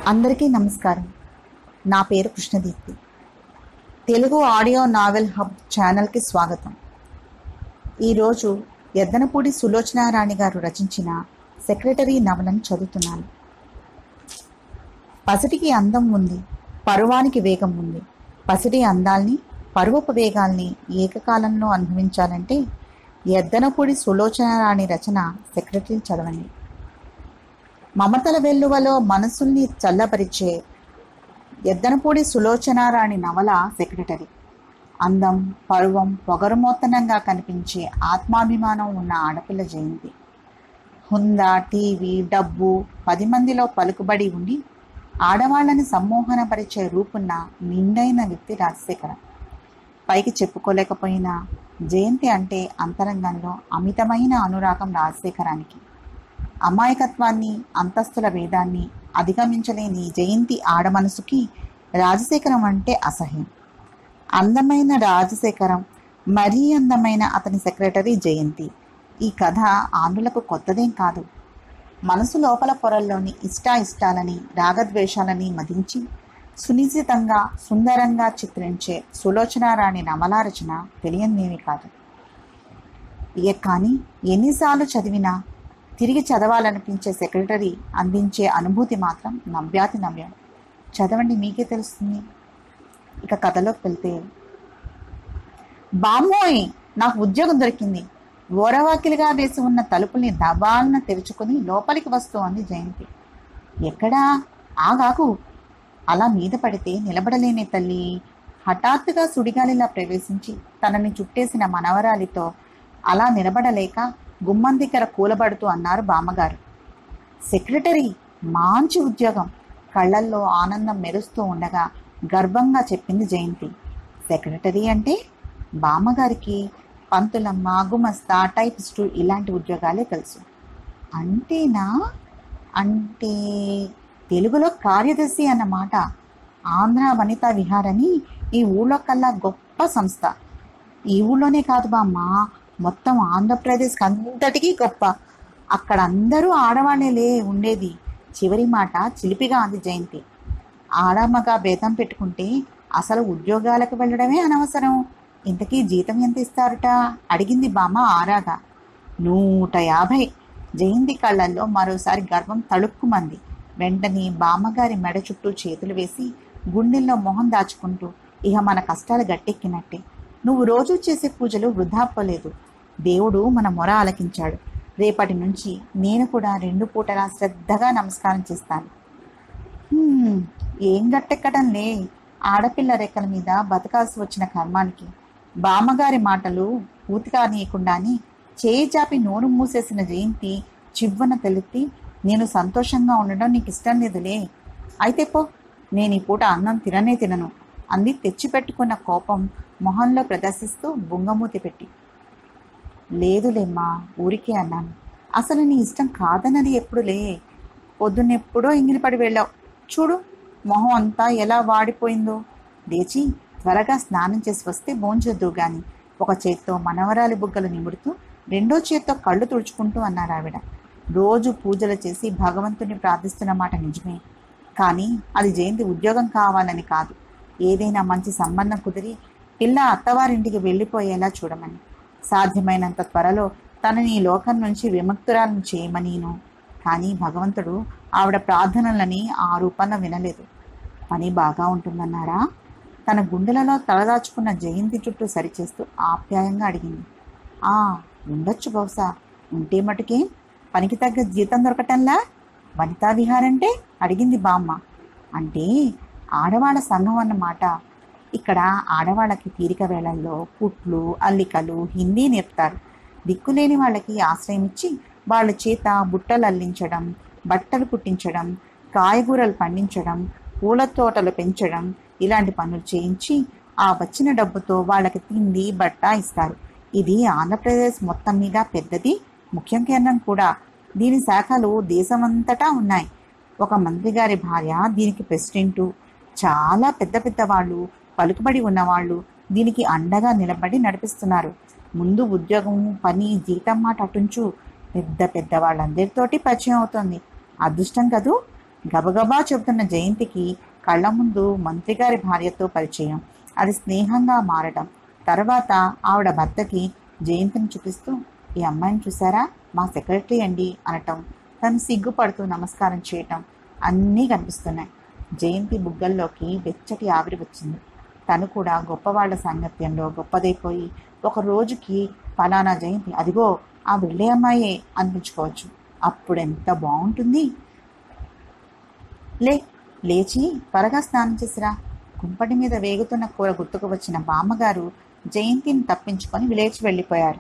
అందరికీ నమస్కారం. నా పేరు Krishnadeepti. Telugu audio novel hub ఛానల్కి స్వాగతం. ఈరోజు ఎద్దనపూడి సులోచనారాణి గారు రచించిన సెక్రటరీ నవలను చదువుతున్నాను. పసిటికి అందం ఉంది, పరువానికి వేగం ఉంది. పసిటి అందాల్ని, పరువపు వేగాల్ని ఏకకాలంలో అనుభవించాలంటే ఎద్దనపూడి సులోచనారాణి రచన సెక్రటరీ చదవండి. మమతల వెల్లువలో మనసుల్ని చల్లపరిచే ఎద్దనపూడి సులోచనారాణి నవల సెక్రటరీ. అందం, పరువం, పొగరుమోత్తనంగా కనిపించే ఆత్మాభిమానం ఉన్న ఆడపిల్ల జయంతి. హుందా, టీవీ, డబ్బు, 10 మందిలో పలుకుబడి ఉండి ఆడవాళ్లని సమ్మోహనపరిచే రూపున్న నిండైన వ్యక్తి రాజశేఖరం. పైకి చెప్పుకోలేకపోయినా జయంతి అంటే అంతరంగంలో అమితమైన అనురాగం రాజశేఖరానికి. అమాయకత్వాన్ని, అంతస్తుల భేదాన్ని అధిగమించలేని జయంతి ఆడమనసుకి రాజశేఖరం అంటే అసహ్యం. అందమైన రాజశేఖరం, మరీ అందమైన అతని సెక్రటరీ జయంతి. ఈ కథ ఆంధ్రులకు కొత్తదేం కాదు. మనసు లోపల పొరల్లోని ఇష్టాలని, రాగద్వేషాలని మదించి సునిశ్చితంగా, సుందరంగా చిత్రించే సులోచనారాణి నవలా రచన తెలియనిదేమీ కాదు. కానీ ఎన్నిసార్లు చదివినా తిరిగి చదవాలనిపించే సెక్రటరీ అందించే అనుభూతి మాత్రం నవ్యం. చదవండి, మీకే తెలుస్తుంది. ఇక కథలోకి వెళ్తే, బామ్మోయ్, నాకు ఉద్యోగం దొరికింది. ఓరవాకిలిగా వేసి ఉన్న తలుపుల్ని దబాలన తెరుచుకుని లోపలికి వస్తూ అంది జయంతి. ఎక్కడా? ఆగాకు. అలా మీద పడితే నిలబడలేనే తల్లి. హఠాత్తుగా సుడిగాలిలా ప్రవేశించి తనని చుట్టేసిన మనవరాలితో అలా నిలబడలేక గుమ్మం దగ్గర కూలబడుతూ అన్నారు బామ్మగారు. సెక్రటరీ, మంచి ఉద్యోగం. కళ్ళల్లో ఆనందం మెరుస్తూ ఉండగా గర్వంగా చెప్పింది జయంతి. సెక్రటరీ అంటే బామ్మగారికి పంతులమ్మ, గుమస్తా, టైపిస్టు ఇలాంటి ఉద్యోగాలే తెలుసు. అంటేనా? అంటే తెలుగులో కార్యదర్శి అన్నమాట. ఆంధ్ర వనితా విహారని ఈ ఊళ్ళో కల్లా గొప్ప సంస్థ. ఈ ఊళ్ళోనే కాదు బామ్మ, మొత్తం ఆంధ్రప్రదేశ్ అంతటికీ గొప్ప. అక్కడ అందరూ ఆడవాళ్ళేలే ఉండేది. చివరి మాట చిలిపిగా అంది జయంతి. ఆడమ్మగా భేదం పెట్టుకుంటే అసలు ఉద్యోగాలకు వెళ్ళడమే అనవసరం. ఇంతకీ జీతం ఎంత ఇస్తారట? అడిగింది బామ్మ ఆరాగా. 150. జయంతి కళ్ళల్లో మరోసారి గర్వం తళుక్కుమంది. వెంటనే బామ్మగారి మెడ చుట్టూ చేతులు వేసి గుండెల్లో మొహం దాచుకుంటూ, ఇక మన కష్టాలు గట్టెక్కినట్టే. నువ్వు రోజు చేసే పూజలు వృధా పోలేదు. దేవుడు మన మొర ఆలకించాడు. రేపటి నుంచి నేను కూడా 2 పూటలా శ్రద్ధగా నమస్కారం చేస్తాను. ఏం గట్టెక్కడంలే, ఆడపిల్ల రెక్కల మీద బతకాల్సి వచ్చిన కర్మానికి. బామ్మగారి మాటలు పూర్తి కానీయకుండానే చేయి చాపి నోరు మూసేసిన జయంతి చివ్వన తెలుపి, నేను సంతోషంగా ఉండడం నీకు ఇష్టం లేదులే. అయితే పో, నేను ఈ పూట అన్నం తినను అంది తెచ్చిపెట్టుకున్న కోపం మొహంలో ప్రదర్శిస్తూ బుంగమూతి పెట్టి. లేదులేమ్మా, ఊరికే అన్నాను. అసలు నీ ఇష్టం కాదన్నది ఎప్పుడులే. పొద్దున్నెప్పుడో ఇంగిలిపడి వెళ్ళావు. చూడు, మొహం అంతా ఎలా వాడిపోయిందో. లేచి త్వరగా స్నానం చేసి వస్తే భోంచేద్దు గాని, ఒక చేత్తో మనవరాలి బుగ్గలు నిముడుతూ 2వ చేత్తో కళ్ళు తుడుచుకుంటూ అన్నారు ఆవిడ. రోజు పూజలు చేసి భగవంతుని ప్రార్థిస్తున్న మాట నిజమే. కానీ అది జయంతి ఉద్యోగం కావాలని కాదు, ఏదైనా మంచి సంబంధం కుదిరి పిల్ల అత్తవారింటికి వెళ్ళిపోయేలా చూడమని. సాధ్యమైనంత త్వరలో తనని ఈ లోకం నుంచి విముక్తురాలను చేయమనీను. కానీ భగవంతుడు ఆవిడ ప్రార్థనలని ఆ రూపంలో వినలేదు. పని బాగా ఉంటుందన్నారా? తన గుండెలలో తలదాచుకున్న జయంతి చుట్టూ సరిచేస్తూ ఆప్యాయంగా అడిగింది. ఉండొచ్చు బహుశా. ఉంటే మటుకే పనికి తగ్గ జీతం దొరకటంలా. వనితా విహారంటే? అడిగింది బామ్మ. అంటే ఆడవాళ్ళ సంఘం అన్నమాట. ఇక్కడ ఆడవాళ్ళకి తీరిక వేళల్లో కుట్లు, అల్లికలు, హిందీ నేర్పుతారు. దిక్కులేని వాళ్ళకి ఆశ్రయం ఇచ్చి వాళ్ళ చేత బుట్టలు అల్లించడం, బట్టలు కుట్టించడం, కాయగూరలు పండించడం, పూల తోటలు పెంచడం, ఇలాంటి పనులు చేయించి ఆ వచ్చిన డబ్బుతో వాళ్ళకి తిండి, బట్ట ఇస్తారు. ఇది ఆంధ్రప్రదేశ్ మొత్తం మీద పెద్దది, ముఖ్యం కేంద్రం కూడా. దీని శాఖలు దేశమంతటా ఉన్నాయి. ఒక మంత్రి గారి భార్య దీనికి ప్రెసిడెంటు. చాలా పెద్ద పెద్ద వాళ్ళు, పలుకుబడి ఉన్నవాళ్ళు దీనికి అండగా నిలబడి నడిపిస్తున్నారు. ముందు ఉద్యోగం, పని, జీతం మాట అటుంచు, పెద్ద పెద్ద వాళ్ళందరితోటి పరిచయం అవుతుంది. అదృష్టం కదూ. గబగబా చెబుతున్న జయంతికి కళ్ళ ముందు మంత్రి గారి భార్యతో పరిచయం, అది స్నేహంగా మారటం. తర్వాత ఆవిడ భర్తకి జయంతిని చూపిస్తూ, ఈ అమ్మాయిని చూసారా, మా సెక్రటరీ అండి అనటం, తను సిగ్గుపడుతూ నమస్కారం చేయటం అన్నీ కనిపిస్తున్నాయి. జయంతి బుగ్గల్లోకి వెచ్చటి ఆవిరి వచ్చింది. తను కూడా గొప్పవాళ్ల సాంగత్యంలో గొప్పదైపోయి ఒక రోజుకి ఫలానా జయంతి, అదిగో ఆ వెళ్ళే అమ్మాయే అనిపించుకోవచ్చు. అప్పుడెంత బాగుంటుంది. లేచి త్వరగా స్నానం చేసిరా. కుంపటి మీద వేగుతున్న కూర గుర్తుకు వచ్చిన బామ్మగారు జయంతిని తప్పించుకొని లేచి వెళ్ళిపోయారు.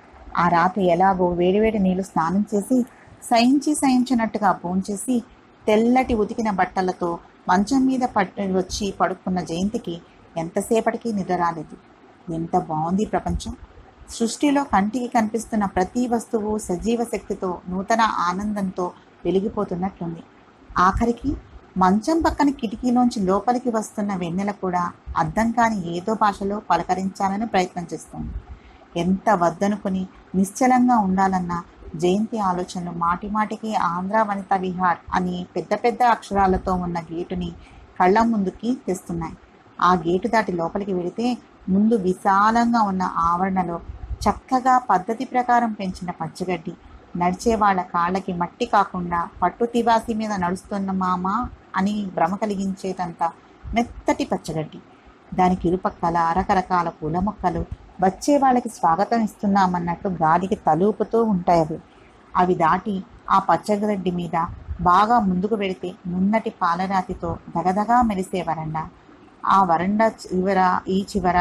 ఆ రాత్రి ఎలాగో వేడివేడి నీళ్లు స్నానం చేసి సహించినట్టుగా భోంచేసి తెల్లటి ఉతికిన బట్టలతో మంచం మీద వచ్చి పడుకున్న జయంతికి ఎంతసేపటికి నిద్ర రాలేదు. ఎంత బాగుంది ప్రపంచం. సృష్టిలో కంటికి కనిపిస్తున్న ప్రతి వస్తువు సజీవ శక్తితో నూతన ఆనందంతో వెలిగిపోతున్నట్లుంది. ఆఖరికి మంచం పక్కన కిటికీలోంచి లోపలికి వస్తున్న వెన్నెల కూడా అర్థం కాని ఏదో భాషలో పలకరించాలని ప్రయత్నం చేస్తుంది. ఎంత వద్దనుకుని నిశ్చలంగా ఉండాలన్న జయంతి ఆలోచనలు మాటిమాటికి ఆంధ్ర వనితా విహార్ అని పెద్ద పెద్ద అక్షరాలతో ఉన్న గేటుని కళ్ళ ముందుకి తెస్తున్నాయి. ఆ గేటు దాటి లోపలికి వెళితే ముందు విశాలంగా ఉన్న ఆవరణలో చక్కగా పద్ధతి ప్రకారం పెంచిన పచ్చగడ్డి, నడిచే వాళ్ళ కాళ్ళకి మట్టి కాకుండా పట్టు తివాసి మీద నడుస్తున్న మామ అని భ్రమ కలిగించేటంత మెత్తటి పచ్చగడ్డి, దానికి ఇరుపక్కల రకరకాల పూల మొక్కలు వచ్చే వాళ్ళకి స్వాగతం ఇస్తున్నామన్నట్టు గాలికి తలూపుతూ ఉంటాయి. అవి దాటి ఆ పచ్చగడ్డి మీద బాగా ముందుకు వెళితే నున్నటి పాలరాతితో దగదగా మెరిసే వరండా, ఆ వరండా చివర ఈ చివర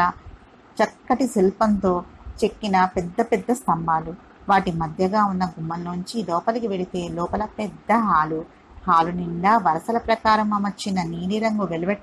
చక్కటి శిల్పంతో చెక్కిన పెద్ద పెద్ద స్తంభాలు, వాటి మధ్యగా ఉన్న గుమ్మంలోంచి లోపలికి వెళితే లోపల పెద్ద హాలు నిండా వరుసల ప్రకారం అమర్చిన నీలిరంగు వెల్వెట్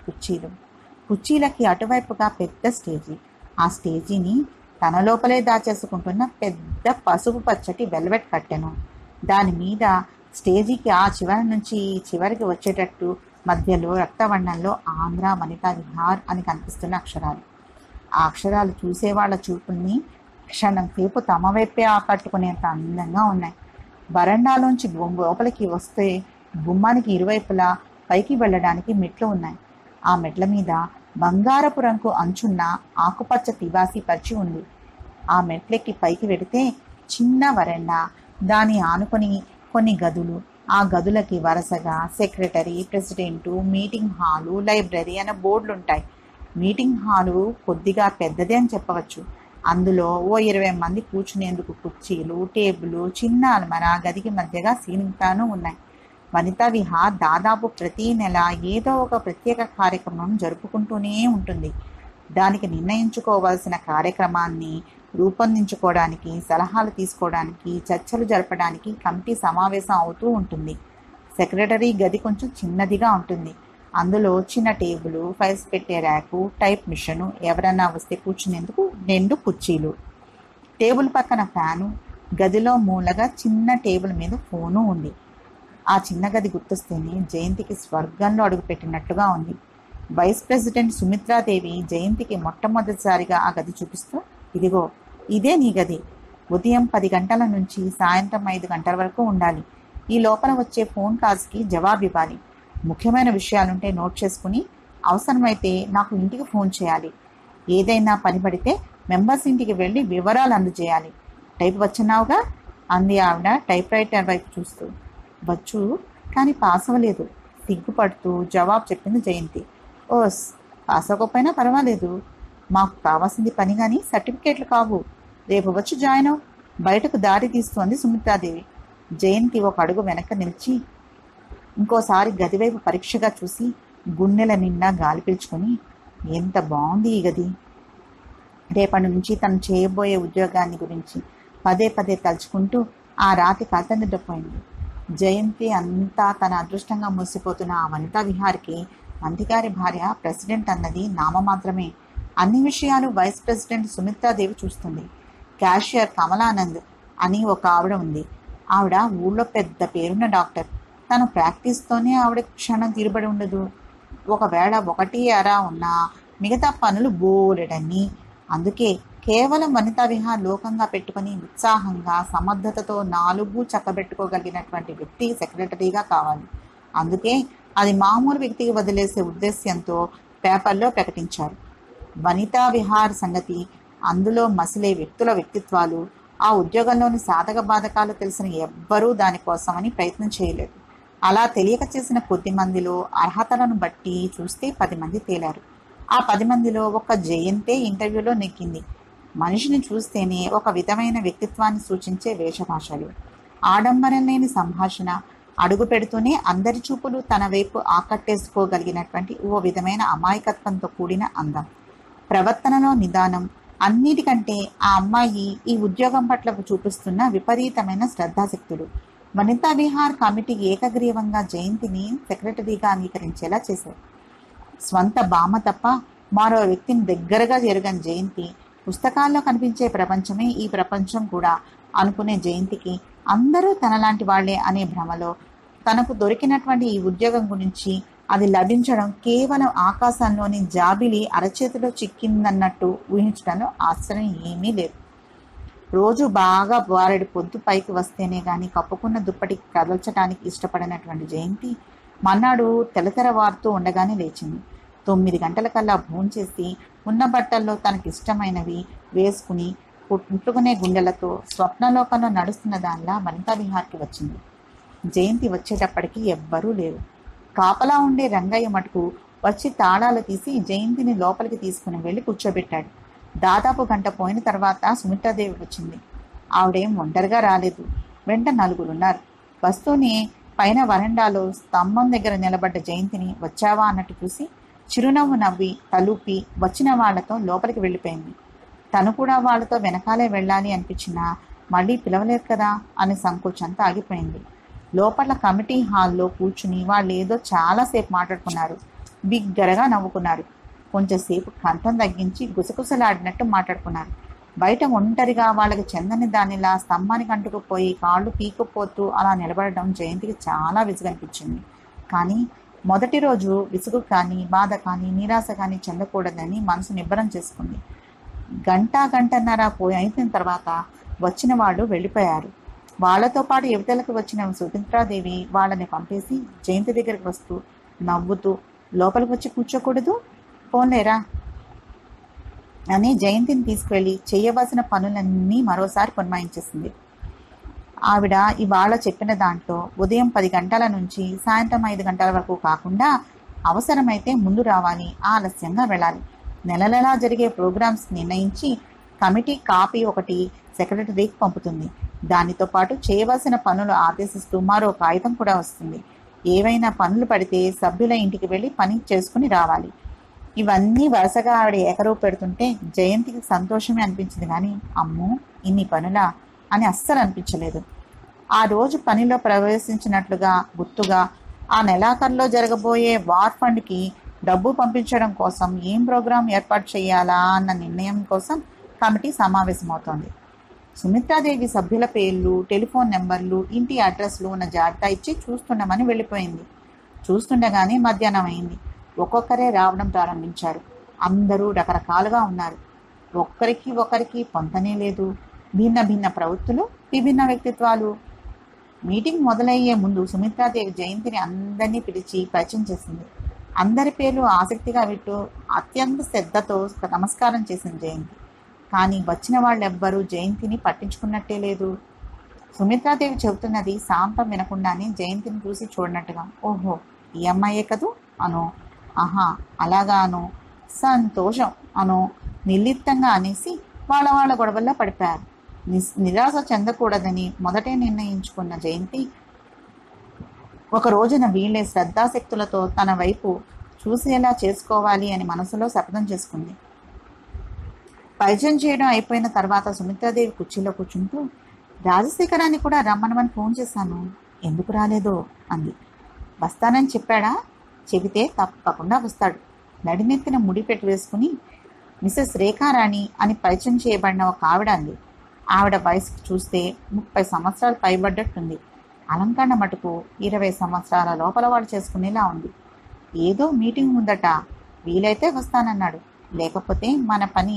కుర్చీలకి అటువైపుగా పెద్ద స్టేజీ, ఆ స్టేజీని తన లోపలే దాచేసుకుంటున్న పెద్ద పసుపు పచ్చటి వెల్వెట్ కట్టెను. దాని మీద స్టేజీకి ఆ చివరి నుంచి ఈ చివరికి వచ్చేటట్టు మధ్యలో రక్తవర్ణంలో ఆంధ్ర వనితా విహార్ అని కనిపిస్తున్న అక్షరాలు. ఆ అక్షరాలు చూసేవాళ్ల చూపుల్ని క్షణం సేపు తమ వైపే ఆకట్టుకునేంత అందంగా ఉన్నాయి. వరండాలోంచి లోపలికి వస్తే గుమ్మానికి ఇరువైపులా పైకి వెళ్ళడానికి మెట్లు ఉన్నాయి. ఆ మెట్ల మీద బంగారపు రంగు అంచున్న ఆకుపచ్చ తివాసి పరిచి ఉంది. ఆ మెట్లెక్కి పైకి వెళితే చిన్న వరండా, దాని ఆనుకొని కొన్ని గదులు, ఆ గదులకి వరుసగా secretary, president, meeting hall, library అనే బోర్డులుంటాయి. మీటింగ్ హాలు కొద్దిగా పెద్దదే అని చెప్పవచ్చు. అందులో ఓ 20 మంది కూర్చునేందుకు కుర్చీలు, టేబుల్, చిన్న అల్మరా, గదికి మధ్యగా సీలింగ్ ఫ్యాను ఉన్నాయి. వనితా విహార్ దాదాపు ప్రతి నెల ఏదో ఒక ప్రత్యేక కార్యక్రమం జరుపుకుంటూనే ఉంటుంది. దానికి నిర్ణయించుకోవాల్సిన కార్యక్రమాన్ని రూపొందించుకోవడానికి, సలహాలు తీసుకోవడానికి, చర్చలు జరపడానికి కమిటీ సమావేశం అవుతూ ఉంటుంది. సెక్రటరీ గది కొంచెం చిన్నదిగా ఉంటుంది. అందులో చిన్న టేబుల్, ఫైల్స్ పెట్టే ర్యాకు, టైప్ మిషను, ఎవరన్నా వస్తే కూర్చునేందుకు 2 కుర్చీలు, టేబుల్ పక్కన ఫ్యాను, గదిలో మూలగా చిన్న టేబుల్ మీద ఫోను ఉంది. ఆ చిన్న గది గుర్తొస్తేనే జయంతికి స్వర్గంలో అడుగుపెట్టినట్లుగా ఉంది. వైస్ ప్రెసిడెంట్ సుమిత్రాదేవి జయంతికి మొట్టమొదటిసారిగా ఆ గది చూపిస్తూ, ఇదిగో ఇదే నీ గది. ఉదయం 10 గంటల నుంచి సాయంత్రం 5 గంటల వరకు ఉండాలి. ఈ లోపల వచ్చే ఫోన్ కాల్స్కి జవాబు ఇవ్వాలి. ముఖ్యమైన విషయాలుంటే నోట్ చేసుకుని అవసరమైతే నాకు ఇంటికి ఫోన్ చేయాలి. ఏదైనా పని పడితే మెంబర్స్ ఇంటికి వెళ్ళి వివరాలు అందజేయాలి. టైప్ వచ్చన్నావుగా అంది ఆవిడ టైప్ రైటర్ వైపు చూస్తూ. వచ్చు, కానీ పాస్ అవ్వలేదు సిగ్గుపడుతూ జవాబు చెప్పింది జయంతి. ఓస్, పాస్ అవ్వకపోయినా పర్వాలేదు, మాకు కావాల్సింది పని కానీ సర్టిఫికేట్లు కావు. రేపు వచ్చి జాయిన్ అవు, బయటకు దారి తీస్తోంది సుమిత్రాదేవి. జయంతి ఒక అడుగు వెనక నిలిచి ఇంకోసారి గదివైపు పరీక్షగా చూసి గుండెల నిండా గాలి పీల్చుకొని, ఎంత బాగుంది ఈ గది. రేపటి నుంచి తను చేయబోయే ఉద్యోగాన్ని గురించి పదే పదే తలుచుకుంటూ ఆ రాత్రి కథ నిద్రపోయింది. జయంతి అంతా తన అదృష్టంగా మురిసిపోతున్న ఆ వనితా విహార్కి మంత్రిగారి భార్య ప్రెసిడెంట్ అన్నది నామమాత్రమే. అన్ని విషయాలు వైస్ ప్రెసిడెంట్ సుమిత్రాదేవి చూస్తుంది. క్యాషియర్ కమలానంద్ అని ఒక ఆవిడ ఉంది. ఆవిడ ఊళ్ళో పెద్ద పేరున్న డాక్టర్. తన ప్రాక్టీస్తోనే ఆవిడ క్షణం తీరుబడి ఉండదు. ఒకవేళ 1 అరా ఉన్నా మిగతా పనులు బోలెడన్ని. అందుకే కేవలం వనితా విహార్ లోకంగా పెట్టుకుని ఉత్సాహంగా సమర్థతతో 4 చక్కబెట్టుకోగలిగినటువంటి వ్యక్తి సెక్రటరీగా కావాలి. అందుకే అది మామూలు వ్యక్తికి వదిలేసే ఉద్దేశ్యంతో పేపర్లో ప్రకటించారు. వనితా విహార్ సంగతి, అందులో మసిలే వ్యక్తుల వ్యక్తిత్వాలు, ఆ ఉద్యోగంలోని సాధక బాధకాలు తెలిసిన ఎవ్వరూ దానికోసమని ప్రయత్నం చేయలేదు. అలా తెలియక చేసిన కొద్ది మందిలో అర్హతలను బట్టి చూస్తే 10 మంది తేలారు. ఆ 10 మందిలో ఒక్క జయంతే ఇంటర్వ్యూలో నెగ్గింది. మనిషిని చూస్తేనే ఒక విధమైన వ్యక్తిత్వాన్ని సూచించే వేషభాషలు, ఆడంబరం లేని సంభాషణ, అడుగు పెడుతూనే అందరి చూపులు తన వైపు ఆకట్టేసుకోగలిగినటువంటి ఓ విధమైన అమాయకత్వంతో కూడిన అందం, ప్రవర్తనలో నిదానం, అన్నిటికంటే ఆ అమ్మాయి ఈ ఉద్యోగం పట్ల చూపిస్తున్న విపరీతమైన శ్రద్ధాశక్తులు వనితా విహార్ కమిటీ ఏకగ్రీవంగా జయంతిని సెక్రటరీగా అంగీకరించేలా చేశారు. స్వంత బామ్మ తప్ప మరో వ్యక్తిని దగ్గరగా ఎరుగని జయంతి, పుస్తకాల్లో కనిపించే ప్రపంచమే ఈ ప్రపంచం కూడా అనుకునే జయంతికి అందరూ తనలాంటి వాళ్లే అనే భ్రమలో తనకు దొరికినటువంటి ఈ ఉద్యోగం గురించి, అది లభించడం కేవలం ఆకాశంలోని జాబిలి అరచేతిలో చిక్కిందన్నట్టు ఊహించడంలో ఆశ్చర్యం ఏమీ లేదు. రోజు బాగా బారెడు పొద్దు పైకి వస్తేనే గాని కప్పుకున్న దుప్పటికి కదల్చడానికి ఇష్టపడినటువంటి జయంతి మన్నాడు తెల్లతెరవారుతూ ఉండగానే లేచింది. 9 గంటలకల్లా భోంచేసి ఉన్న బట్టల్లో తనకిష్టమైనవి వేసుకుని కుట్టుకునే గుండెలతో స్వప్నలోకంలో నడుస్తున్న దానిలా వనితా విహార్కి వచ్చింది. జయంతి వచ్చేటప్పటికి ఎవ్వరూ లేరు. కాపలా ఉండే రంగయ్య మటుకు వచ్చి తాళాలు తీసి జయంతిని లోపలికి తీసుకుని వెళ్ళి కూర్చోబెట్టాడు. దాదాపు గంట పోయిన తర్వాత సుమిత్రాదేవి వచ్చింది. ఆవిడేం ఒంటరిగా రాలేదు, వెంట 4 ఉన్నారు. వస్తూనే పైన వరండాలో స్తంభం దగ్గర నిలబడ్డ జయంతిని వచ్చావా అన్నట్టు చూసి చిరునవ్వు నవ్వి తలూపి వచ్చిన వాళ్లతో లోపలికి వెళ్ళిపోయింది. తను కూడా వాళ్లతో వెనకాలే వెళ్ళాలి అనిపించినా మళ్ళీ పిలవలేరు కదా అనే సంకోచంతో ఆగిపోయింది. లోపల కమిటీ హాల్లో కూర్చుని వాళ్ళు ఏదో చాలాసేపు మాట్లాడుకున్నారు. బిగ్గరగా నవ్వుకున్నారు. కొంచెంసేపు కంఠం తగ్గించి గుసగుసలాడినట్టు మాట్లాడుకున్నారు. బయట ఒంటరిగా వాళ్ళకి చెందని దానిలా స్తంభానికి అంటుకుపోయి కాళ్ళు పీకుపోతూ అలా నిలబడడం జయంతికి చాలా విసుగనిపించింది. కానీ మొదటి రోజు విసుగు కానీ బాధ కానీ నిరాశ కానీ చెందకూడదని మనసు నిబ్బరం చేసుకుంది. గంటన్నర అయిన తర్వాత వచ్చిన వాళ్ళు వెళ్ళిపోయారు. వాళ్లతో పాటు యువతలకు వచ్చిన సుమిత్రాదేవి వాళ్ళని పంపేసి జయంతి దగ్గరికి వస్తూ నవ్వుతూ లోపలికి వచ్చి కూర్చోకూడదు, పోన్లేరా అని జయంతిని తీసుకువెళ్ళి చేయవలసిన పనులన్నీ మరోసారి పునమాయించేసింది. ఆవిడ ఇవాళ చెప్పిన దాంట్లో ఉదయం 10 గంటల నుంచి సాయంత్రం 5 గంటల వరకు కాకుండా అవసరమైతే ముందు రావాలి, ఆలస్యంగా వెళ్ళాలి, నెలలా జరిగే ప్రోగ్రామ్స్ నిర్ణయించి కమిటీ కాపీ ఒకటి సెక్రటరీకి పంపుతుంది. దానితో పాటు చేయవలసిన పనులు ఆదేశిస్తూ మరో కాగితం కూడా వస్తుంది. ఏవైనా పనులు పడితే సభ్యుల ఇంటికి వెళ్ళి పని చేసుకుని రావాలి. ఇవన్నీ వరుసగా ఆవిడ ఏకరవు పెడుతుంటే జయంతికి సంతోషమే అనిపించింది, కానీ అమ్మో ఇన్ని పనులా అని అస్సలు అనిపించలేదు. ఆ రోజు పనిలో ప్రవేశించినట్లుగా గుర్తుగా ఆ నెలాఖరులో జరగబోయే వార్ ఫండ్కి డబ్బు పంపించడం కోసం ఏం ప్రోగ్రాం ఏర్పాటు చేయాలా అన్న నిర్ణయం కోసం కమిటీ సమావేశమవుతోంది. సుమిత్రాదేవి సభ్యుల పేర్లు, టెలిఫోన్ నెంబర్లు, ఇంటి అడ్రస్లు ఉన్న జాబితా ఇచ్చి చూస్తుండమని వెళ్ళిపోయింది. చూస్తుండగానే మధ్యాహ్నం అయింది. ఒక్కొక్కరే రావడం ప్రారంభించారు. అందరూ రకరకాలుగా ఉన్నారు. ఒకరికి పొంతనే లేదు. భిన్న భిన్న ప్రవృత్తులు, విభిన్న వ్యక్తిత్వాలు. మీటింగ్ మొదలయ్యే ముందు సుమిత్రాదేవి జయంతిని అందరినీ పిలిచి పరిచయం చేసింది. అందరి పేర్లు ఆసక్తిగా వింటూ అత్యంత శ్రద్ధతో నమస్కారం చేసింది జయంతి. కానీ వచ్చిన వాళ్ళెవ్వరూ జయంతిని పట్టించుకున్నట్టే లేదు. సుమిత్రాదేవి చెబుతున్నది శాంతం వినకుండానే జయంతిని చూసి చూడనట్టుగా, ఓహో ఈ అమ్మాయే కదూ అనో, ఆహా అలాగా అనో, సంతోషం అనో నిర్లిప్తంగా అనేసి వాళ్ళ గొడవల్లో పడిపోయారు. నిరాశ చెందకూడదని మొదటే నిర్ణయించుకున్న జయంతి ఒక రోజున వీళ్ళే శ్రద్ధాశక్తులతో తన వైపు చూసేలా చేసుకోవాలి అని మనసులో శపథం చేసుకుంది. పరిచయం చేయడం అయిపోయిన తర్వాత సుమిత్రాదేవి కుర్చీలో కూర్చుంటూ, రాజశేఖరాన్ని కూడా రమ్మనమని ఫోన్ చేశాను, ఎందుకు రాలేదో అంది. వస్తానని చెప్పాడా? చెబితే తప్పకుండా వస్తాడు. నడినెత్తిన ముడి పెట్టి వేసుకుని మిసెస్ రేఖారాణి అని పరిచయం చేయబడిన ఒక ఆవిడ అంది. ఆవిడ వయసుకు చూస్తే 30 సంవత్సరాలు పైబడ్డట్టుంది. అలంకరణ మటుకు 20 సంవత్సరాల లోపల వాడు చేసుకునేలా ఉంది. ఏదో మీటింగ్ ఉందట, వీలైతే వస్తానన్నాడు, లేకపోతే మన పని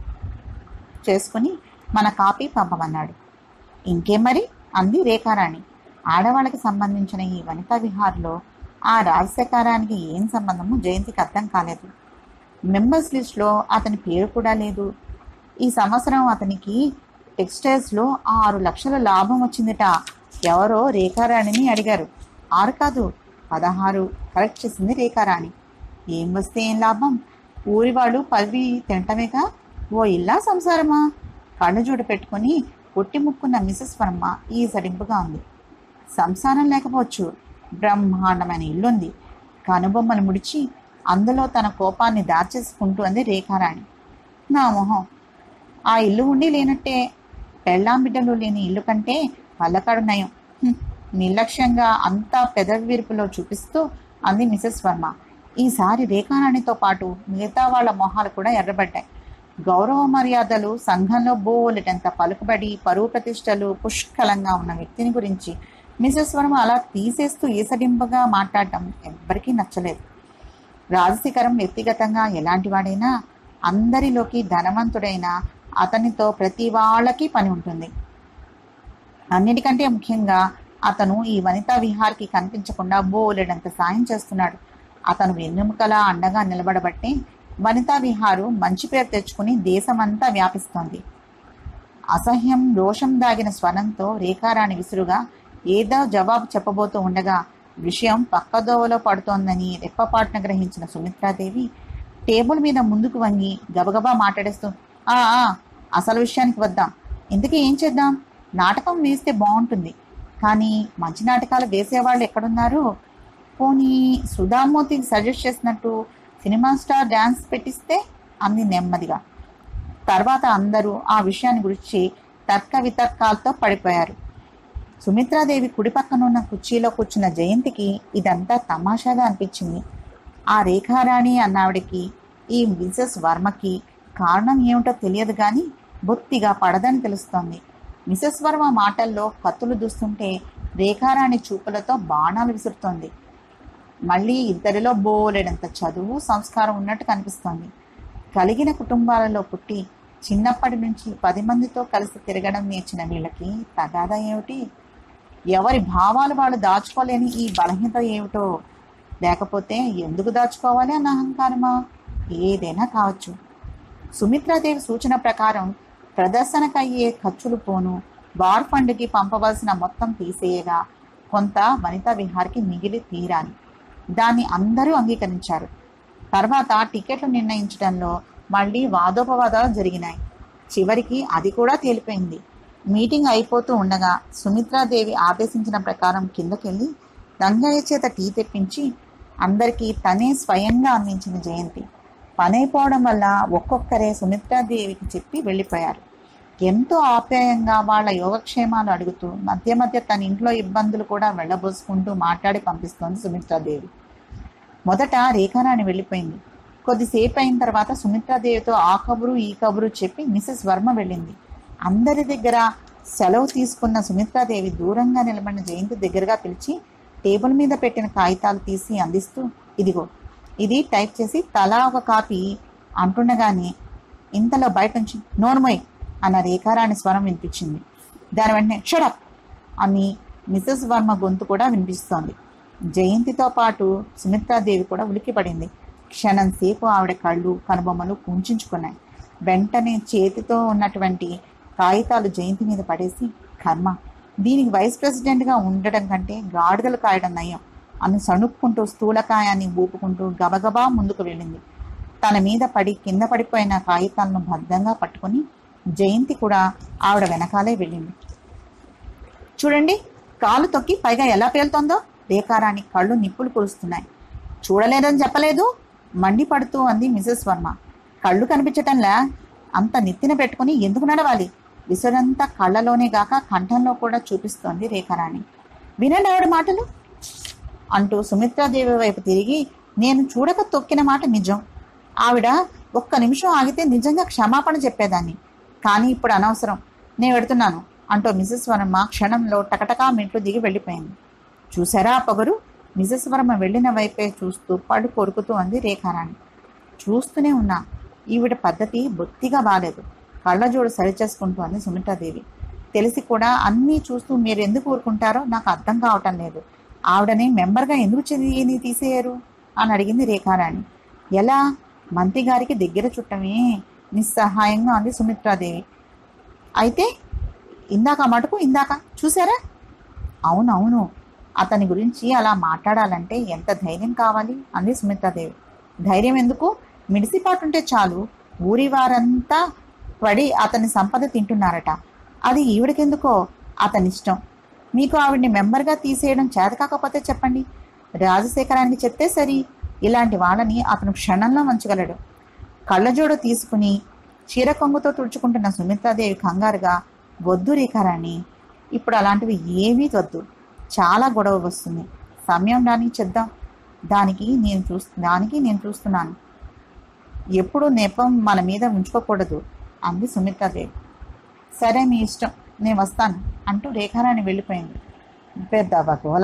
చేసుకుని మన కాపీ పంపమన్నాడు. ఇంకేం మరి అంది రేఖారాణి. ఆడవాళ్ళకి సంబంధించిన ఈ వనితా విహార్లో ఆ రాజశేఖరానికి ఏం సంబంధము జయంతికి అర్థం కాలేదు. మెంబర్స్ లిస్ట్లో అతని పేరు కూడా లేదు. ఈ సంవత్సరం అతనికి టెక్స్టైల్స్లో 6 లక్షల లాభం వచ్చిందిట. ఎవరో రేఖారాణిని అడిగారు. 6 కాదు 16 కరెక్ట్ చేసింది రేఖారాణి. ఏం వస్తే ఏం లాభం, ఊరి వాళ్ళు 10 తింటమేగా, ఓ ఇల్లా సంసారమా? కళ్ళజోడు పెట్టుకుని పొట్టి ముక్కున్న మిసెస్ వర్మ ఈ సడింపుగా ఉంది. సంసారం లేకపోవచ్చు, బ్రహ్మాండమైన ఇల్లుంది. కనుబొమ్మలు ముడిచి అందులో తన కోపాన్ని దాచేసుకుంటూ అంది రేఖారాణి. నా మొహం, ఆ ఇల్లు ఉండి లేనట్టే. పెళ్ళాం బిడ్డలు లేని ఇల్లు కంటే పల్లకాడు నయం. నిర్లక్ష్యంగా అంతా పెదవి విరుపులో చూపిస్తూ అంది మిసెస్ వర్మ. ఈసారి రేఖారాణితో పాటు మిగతా వాళ్ల మొహాలు కూడా ఎర్రబడ్డాయి. గౌరవ మర్యాదలు, సంఘంలో బోలెటంత పలుకుబడి, పరువు ప్రతిష్టలు పుష్కలంగా ఉన్న వ్యక్తిని గురించి మిసెస్ వర్మ అలా తీసేస్తూ ఈసడింపుగా మాట్లాడటం ఎవ్వరికీ నచ్చలేదు. రాజశేఖరం వ్యక్తిగతంగా ఎలాంటి వాడైనా అందరిలోకి ధనవంతుడైన అతనితో ప్రతి వాళ్ళకి పని ఉంటుంది. అన్నిటికంటే ముఖ్యంగా అతను ఈ వనితా విహార్కి కనిపించకుండా బోలెడంత సాయం చేస్తున్నాడు. అతను వెన్నెముకలా అండగా నిలబడబట్టే వనితా విహారు మంచి పేరు తెచ్చుకుని దేశమంతా వ్యాపిస్తోంది. అసహ్యం, రోషం దాగిన స్వరంతో రేఖారాణి విసురుగా ఏదో జవాబు చెప్పబోతూ ఉండగా విషయం పక్కదోవలో పడుతోందని రెప్పపాటున గ్రహించిన సుమిత్రాదేవి టేబుల్ మీద ముందుకు వంగి గబగబా మాట్లాడేస్తూ, అసలు విషయానికి వద్దాం. ఇంతకీ ఏం చేద్దాం? నాటకం వేస్తే బాగుంటుంది, కానీ మంచి నాటకాలు వేసేవాళ్ళు ఎక్కడున్నారు? పోనీ సుధామూర్తికి సజెస్ట్ చేసినట్టు సినిమా స్టార్ డ్యాన్స్ పెట్టిస్తే అంది నెమ్మదిగా. తర్వాత అందరూ ఆ విషయాన్ని గురించి తర్క వితర్కాలతో పడిపోయారు. సుమిత్రాదేవి కుడి పక్కనున్న కుర్చీలో కూర్చున్న జయంతికి ఇదంతా తమాషాగా అనిపించింది. ఆ రేఖారాణి అన్నావిడికి ఈ మిసెస్ వర్మకి కారణం ఏమిటో తెలియదు కానీ బొత్తిగా పడదని తెలుస్తోంది. మిసెస్ వర్మ మాటల్లో కత్తులు దూస్తుంటే రేఖారాణి చూపులతో బాణాలు విసురుతోంది. మళ్ళీ ఇద్దరిలో బోలెడంత చదువు, సంస్కారం ఉన్నట్టు కనిపిస్తోంది. కలిగిన కుటుంబాలలో పుట్టి చిన్నప్పటి నుంచి 10 మందితో కలిసి తిరగడం నేర్చిన వీళ్ళకి తగాదా ఏమిటి? ఎవరి భావాలు వాళ్ళు దాచుకోలేని ఈ బలహీనత ఏమిటో? లేకపోతే ఎందుకు దాచుకోవాలి అన్న అహంకారమా? ఏదైనా కావచ్చు. సుమిత్రాదేవి సూచన ప్రకారం ప్రదర్శనకయ్యే ఖర్చులు పోను, బార్ ఫండ్కి పంపవలసిన మొత్తం తీసేయగా కొంత వనితా విహార్కి మిగిలి తీరాలి. దాన్ని అందరూ అంగీకరించారు. తర్వాత టికెట్లు నిర్ణయించడంలో మళ్ళీ వాదోపవాదాలు జరిగినాయి. చివరికి అది కూడా తేలిపోయింది. మీటింగ్ అయిపోతూ ఉండగా సుమిత్రాదేవి ఆదేశించిన ప్రకారం కిందకెళ్ళి రంగయ్య చేత టీ తెప్పించి అందరికీ తనే స్వయంగా అందించిన జయంతి. పనైపోవడం వల్ల ఒక్కొక్కరే సుమిత్రాదేవికి చెప్పి వెళ్ళిపోయారు. ఎంతో ఆప్యాయంగా వాళ్ళ యోగక్షేమాలు అడుగుతూ మధ్య మధ్య తన ఇంట్లో ఇబ్బందులు కూడా వెళ్ళబోసుకుంటూ మాట్లాడి పంపిస్తోంది సుమిత్రాదేవి. మొదట రేఖారాణి వెళ్ళిపోయింది. కొద్దిసేపు అయిన తర్వాత సుమిత్రాదేవితో ఆ కబురు ఈ కబురు చెప్పి మిసెస్ వర్మ వెళ్ళింది. అందరి దగ్గర సెలవు తీసుకున్న సుమిత్రాదేవి దూరంగా నిలబడిన జయంతి దగ్గరగా పిలిచి టేబుల్ మీద పెట్టిన కాగితాలు తీసి అందిస్తూ, ఇదిగో ఇది టైప్ చేసి తలా ఒక కాపీ అంటుండగానే ఇంతలో బయట నుంచి నోర్మోయ్ అన్న రేఖారాణి స్వరం వినిపించింది. దాని వెంటనే షడప్ అని మిసెస్ వర్మ గొంతు కూడా వినిపిస్తోంది. జయంతితో పాటు సుమిత్రాదేవి కూడా ఉలిక్కిపడింది. క్షణం సేపు ఆవిడ కళ్ళు, కనుబొమ్మలు కుంచుకున్నాయి. వెంటనే చేతితో ఉన్నటువంటి కాగితాలు జయంతి మీద పడేసి, కర్మ, దీనికి వైస్ ప్రెసిడెంట్గా ఉండడం కంటే గాడిదలు కాయడం నయం అని సణుక్కుంటూ స్థూలకాయాన్ని ఊపుకుంటూ గబగబా ముందుకు వెళ్ళింది. తన మీద పడి కింద పడిపోయిన కాగితాలను భద్రంగా పట్టుకుని జయంతి కూడా ఆవిడ వెనకాలే వెళ్ళింది. చూడండి, కాలు తొక్కి పైగా ఎలా పేలుతోందో. రేఖారాణి కళ్ళు నిప్పులు కురుస్తున్నాయి. చూడలేదని చెప్పలేదు మండిపడుతూ అంది మిసెస్ వర్మ. కళ్ళు కనిపించటంలా అంత నెత్తిన పెట్టుకుని ఎందుకు నడవాలి? విసురంతా కళ్ళలోనే గాక కంఠంలో కూడా చూపిస్తోంది రేఖారాణి. వినండి ఆవిడ మాటలు అంటూ సుమిత్రాదేవి వైపు తిరిగి, నేను చూడక తొక్కిన మాట నిజం. ఆవిడ ఒక్క నిమిషం ఆగితే నిజంగా క్షమాపణ చెప్పేదాన్ని, కానీ ఇప్పుడు అనవసరం, నేను వెడుతున్నాను అంటూ మిసెస్ వర్మ క్షణంలో టకటకా మెట్లు దిగి వెళ్ళిపోయింది. చూసారా ఆ పొగరు? మిసెస్ వర్మ వెళ్ళిన వైపే చూస్తూ పళ్ళు కొరుకుతూ అంది రేఖారాణి. చూస్తూనే ఉన్నా, ఈవిడ పద్ధతి బొత్తిగా బాలేదు. కళ్ళజోడు సరిచేసుకుంటూ అంది సుమిత్రాదేవి. తెలిసి కూడా అన్నీ చూస్తూ మీరు ఎందుకు ఊరుకుంటారో నాకు అర్థం కావటం లేదు. ఆవిడని మెంబర్గా ఎందుకు తీసేయరు అని అడిగింది రేఖారాణి. ఎలా? మంత్రి గారికి దగ్గర చుట్టమే, నిస్సహాయంగా అంది సుమిత్రాదేవి. అయితే ఇందాక మటుకు చూసారా? అవునవును, అతని గురించి అలా మాట్లాడాలంటే ఎంత ధైర్యం కావాలి అంది సుమిత్రాదేవి. ధైర్యం ఎందుకు? మిడిసిపాటుంటే చాలు, ఊరి వారంతా పడి అతని సంపద తింటున్నారట. అది ఈవిడకెందుకో, అతనిష్టం. మీకు ఆవిడ్ని మెంబర్గా తీసేయడం చేత కాకపోతే చెప్పండి, రాజశేఖరానికి చెప్తే సరి. ఇలాంటి వాళ్ళని అతను క్షణంలో వంచగలడు. కళ్ళజోడు తీసుకుని చీర కొంగుతో తుడుచుకుంటున్న సుమిత్రాదేవి కంగారుగా, వద్దు రేఖారాణి, ఇప్పుడు అలాంటివి ఏమీ వద్దు, చాలా గొడవ వస్తుంది. సమయం రానికి చెప్దాం. దానికి నేను చూస్తున్నాను. ఎప్పుడు నెపం మన మీద ఉంచుకోకూడదు అంది సుమిత్రాదేవి. సరే, మీ ఇష్టం, నేను వస్తాను అంటూ రేఖారాణి వెళ్ళిపోయింది. పెద్ద బగోల,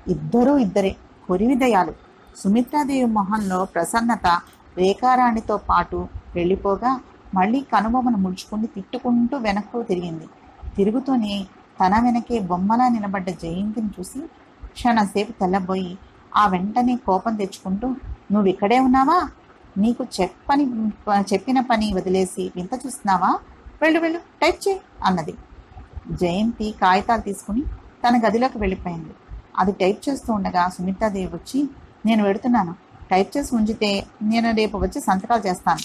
ఇద్దరే కొరివిదయాలు. సుమిత్రాదేవి మొహంలో ప్రసన్నత రేఖారాణితో పాటు వెళ్ళిపోగా మళ్ళీ కనుబొమ్మను ముడుచుకుని తిట్టుకుంటూ వెనక్కు తిరిగింది. తిరుగుతూనే తన వెనకే బొమ్మలా నిలబడ్డ జయంతిని చూసి క్షణసేపు తెల్లబోయి ఆ వెంటనే కోపం తెచ్చుకుంటూ, నువ్విక్కడే ఉన్నావా? నీకు చెప్పిన పని వదిలేసి వింత చూస్తున్నావా? వెళ్ళు టైప్ చేయి అన్నది. జయంతి కాగితాలు తీసుకుని తన గదిలోకి వెళ్ళిపోయింది. అది టైప్ చేస్తూ ఉండగా సుమిత్రాదేవి వచ్చి, నేను వెడుతున్నాను, టైప్ చేసి ఉంచితే నేను రేపు వచ్చి సంతకాలు చేస్తాను,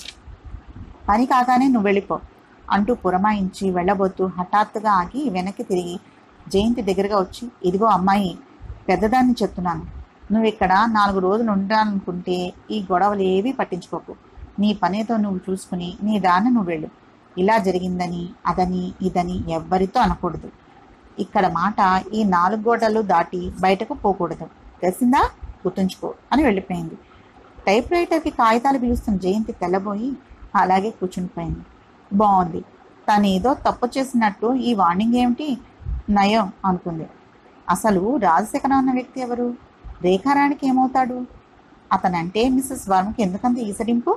పని కాగానే నువ్వు వెళ్ళిపో అంటూ పురమాయించి వెళ్ళబోతూ హఠాత్తుగా ఆగి వెనక్కి తిరిగి జయంతి దగ్గరగా వచ్చి, ఇదిగో అమ్మాయి, పెద్దదాన్ని చెప్తున్నాను, నువ్వు ఇక్కడ 4 రోజులు ఉండాలనుకుంటే ఈ గొడవలు ఏవీ పట్టించుకోకు. నీ పనేతో నువ్వు చూసుకుని నీ దాన్ని నువ్వు వెళ్ళు. ఇలా జరిగిందని అదని ఇదని ఎవ్వరితో అనకూడదు. ఇక్కడ మాట ఈ 4 గోడలు దాటి బయటకు పోకూడదు, తెలిసిందా? గుర్తుంచుకో అని వెళ్ళిపోయింది. టైప్ రైటర్కి కాగితాలు పిలుస్తున్న జయంతి తెల్లబోయి అలాగే కూర్చునిపోయింది. బాగుంది, తనేదో తప్పు చేసినట్టు ఈ వార్నింగ్ ఏమిటి? నయం అనుకుంది. అసలు రాజశేఖరం అన్న వ్యక్తి ఎవరు? రేఖారాణికి ఏమవుతాడు? అతనంటే మిస్సెస్ వర్మకి ఎందుకంత ఈసడింపు?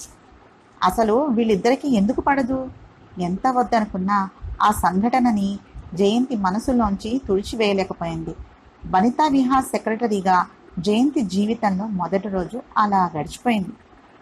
అసలు వీళ్ళిద్దరికీ ఎందుకు పడదు? ఎంత వద్దనుకున్నా ఆ సంఘటనని జయంతి మనసులోంచి తుడిచివేయలేకపోయింది. వనితా విహార్ సెక్రటరీగా జయంతి జీవితంలో మొదటి రోజు అలా గడిచిపోయింది.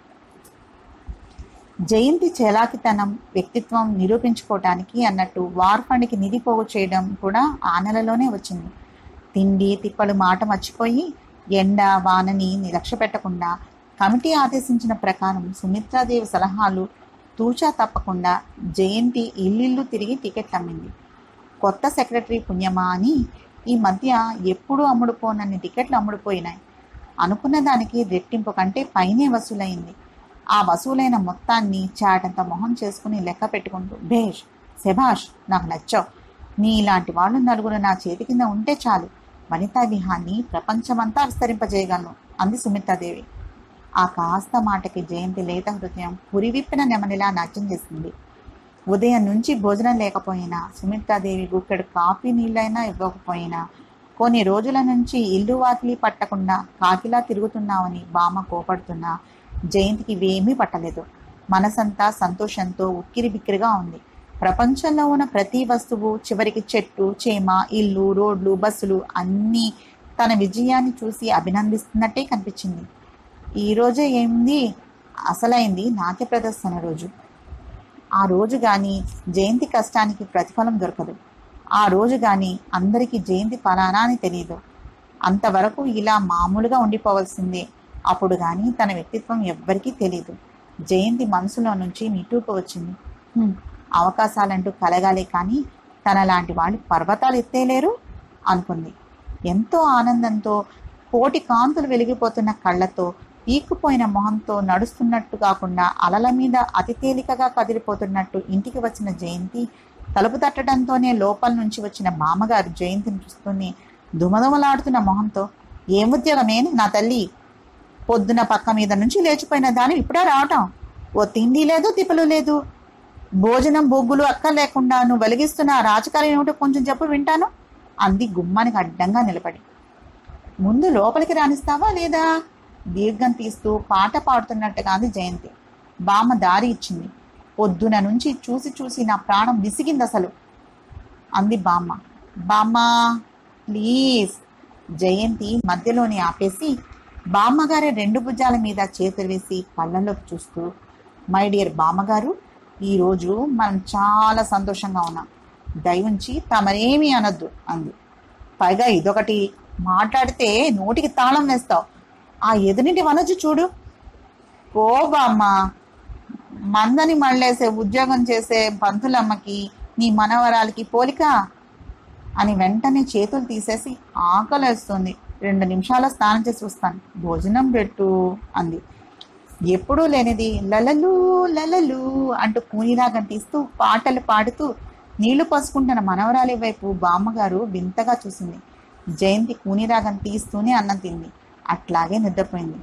జయంతి చలాకితనం, వ్యక్తిత్వం నిరూపించుకోవటానికి అన్నట్టు వార్ ఫండ్కి నిధి పోగు చేయడం కూడా ఆ నెలలోనే వచ్చింది. తిండి తిప్పలు మాట మర్చిపోయి ఎండ వానని లక్ష్య పెట్టకుండా కమిటీ ఆదేశించిన ప్రకారం సుమిత్రాదేవి సలహాలు తూచా తప్పకుండా జయంతి ఇల్లు తిరిగి టికెట్ అమ్మింది. కొత్త సెక్రటరీ పుణ్యమా అని ఈ మధ్య ఎప్పుడూ అమ్ముడుపోనన్ని టికెట్లు అమ్ముడుపోయినాయి. అనుకున్న దానికి రెట్టింపు కంటే పైనే వసూలైంది. ఆ వసూలైన మొత్తాన్ని చాటంత మొహం చేసుకుని లెక్క పెట్టుకుంటూ, భేష్, శభాష్, నాకు నచ్చావు, నీ ఇలాంటి వాళ్ళు 4 నా చేతి కింద ఉంటే చాలు, వనితా విహాన్ని ప్రపంచమంతా విస్తరింపజేయగలను అంది సుమిత్రాదేవి. ఆ కాస్త మాటకి జయంతి లేత హృదయం పురివిప్పిన నెమలిలా నాట్యం చేసింది. ఉదయం నుంచి భోజనం లేకపోయినా, సుమిత్రాదేవి గుక్కెడు కాఫీ నీళ్ళైనా ఇవ్వకపోయినా, కొన్ని రోజుల నుంచి ఇల్లు వాకిలి పట్టకుండా కాకిలా తిరుగుతున్నావని బామ్మ కోపడుతున్నా జయంతికి ఇవేమీ పట్టలేదు. మనసంతా సంతోషంతో ఉక్కిరి బిక్కిరిగా ఉంది. ప్రపంచంలో ఉన్న ప్రతి వస్తువు, చివరికి చెట్టు చేమ, ఇల్లు, రోడ్లు, బస్సులు అన్నీ తన విజయాన్ని చూసి అభినందిస్తున్నట్టే కనిపించింది. ఈ రోజే ఏంది అసలైంది నాట్య ప్రదర్శన రోజు. ఆ రోజు కానీ జయంతి కష్టానికి ప్రతిఫలం దొరకదు. ఆ రోజు కానీ అందరికీ జయంతి ఫలానా అని తెలియదు. అంతవరకు ఇలా మామూలుగా ఉండిపోవలసిందే. అప్పుడు కానీ తన వ్యక్తిత్వం ఎవ్వరికీ తెలీదు. జయంతి మనసులో నుంచి నిట్టూర్పు వచ్చింది. అవకాశాలంటూ కలగాలే కానీ తనలాంటి వాళ్ళు పర్వతాలు ఎత్తేలేరు అనుకుంది. ఎంతో ఆనందంతో, కోటి కాంతులు వెలిగిపోతున్న కళ్ళతో, పీక్కుపోయిన మొహంతో నడుస్తున్నట్టు కాకుండా అలల మీద అతి తేలికగా కదిలిపోతున్నట్టు ఇంటికి వచ్చిన జయంతి తలుపు తట్టడంతోనే లోపల నుంచి వచ్చిన మామగారు జయంతిని చూస్తూనే దుమదుమలాడుతున్న మొహంతో, ఏం ఉద్యోగమే నా తల్లి, పొద్దున పక్క మీద నుంచి లేచిపోయిన దాని ఇప్పుడే రావటం, ఓ తిండి లేదు తిప్పలు లేదు, భోజనం బొగ్గులు అక్కర్లేకుండా నువ్వు వెలిగిస్తున్న రాజకార్యం ఏమిటో కొంచెం చెప్పు వింటాను అంది గుమ్మానికి అడ్డంగా నిలబడి. ముందు లోపలికి రాణిస్తావా లేదా? దీర్ఘం తీస్తూ పాట పాడుతున్నట్టుగా అంది జయంతి. బామ్మ దారి ఇచ్చింది. పొద్దున నుంచి చూసి చూసి నా ప్రాణం విసిగింది అసలు అంది బామ్మ. బామ్మ ప్లీజ్ జయంతి మధ్యలోని ఆపేసి బామ్మగారి 2 భుజాల మీద చేతులు వేసి కళ్ళలోకి చూస్తూ, మై డియర్ బామ్మగారు, ఈరోజు మనం చాలా సంతోషంగా ఉన్నాం. దయవుంచి తమరేమీ అనొద్దు అంది. పైగా ఇదొకటి, మాట్లాడితే నోటికి తాళం వేస్తావు. ఆ ఎదురింటి వనజు చూడు. ఓ బామ్మ, మందని మళ్ళేసే ఉద్యోగం చేసే పంతులమ్మకి నీ మనవరాలకి పోలిక అని వెంటనే చేతులు తీసేసి, ఆకలేస్తుంది, 2 నిమిషాల్లో స్నానం చేసి వస్తాను, భోజనం పెట్టు అంది. ఎప్పుడూ లేనిది లలలు లలలు అంటూ కూనిరాగం తీస్తూ పాటలు పాడుతూ నీళ్లు పసుకుంటున్న మనవరాలి వైపు బామ్మగారు వింతగా చూసింది. జయంతి కూనిరాగం తీస్తూనే అన్నం తింది. అట్లాగే నిద్రపోయింది.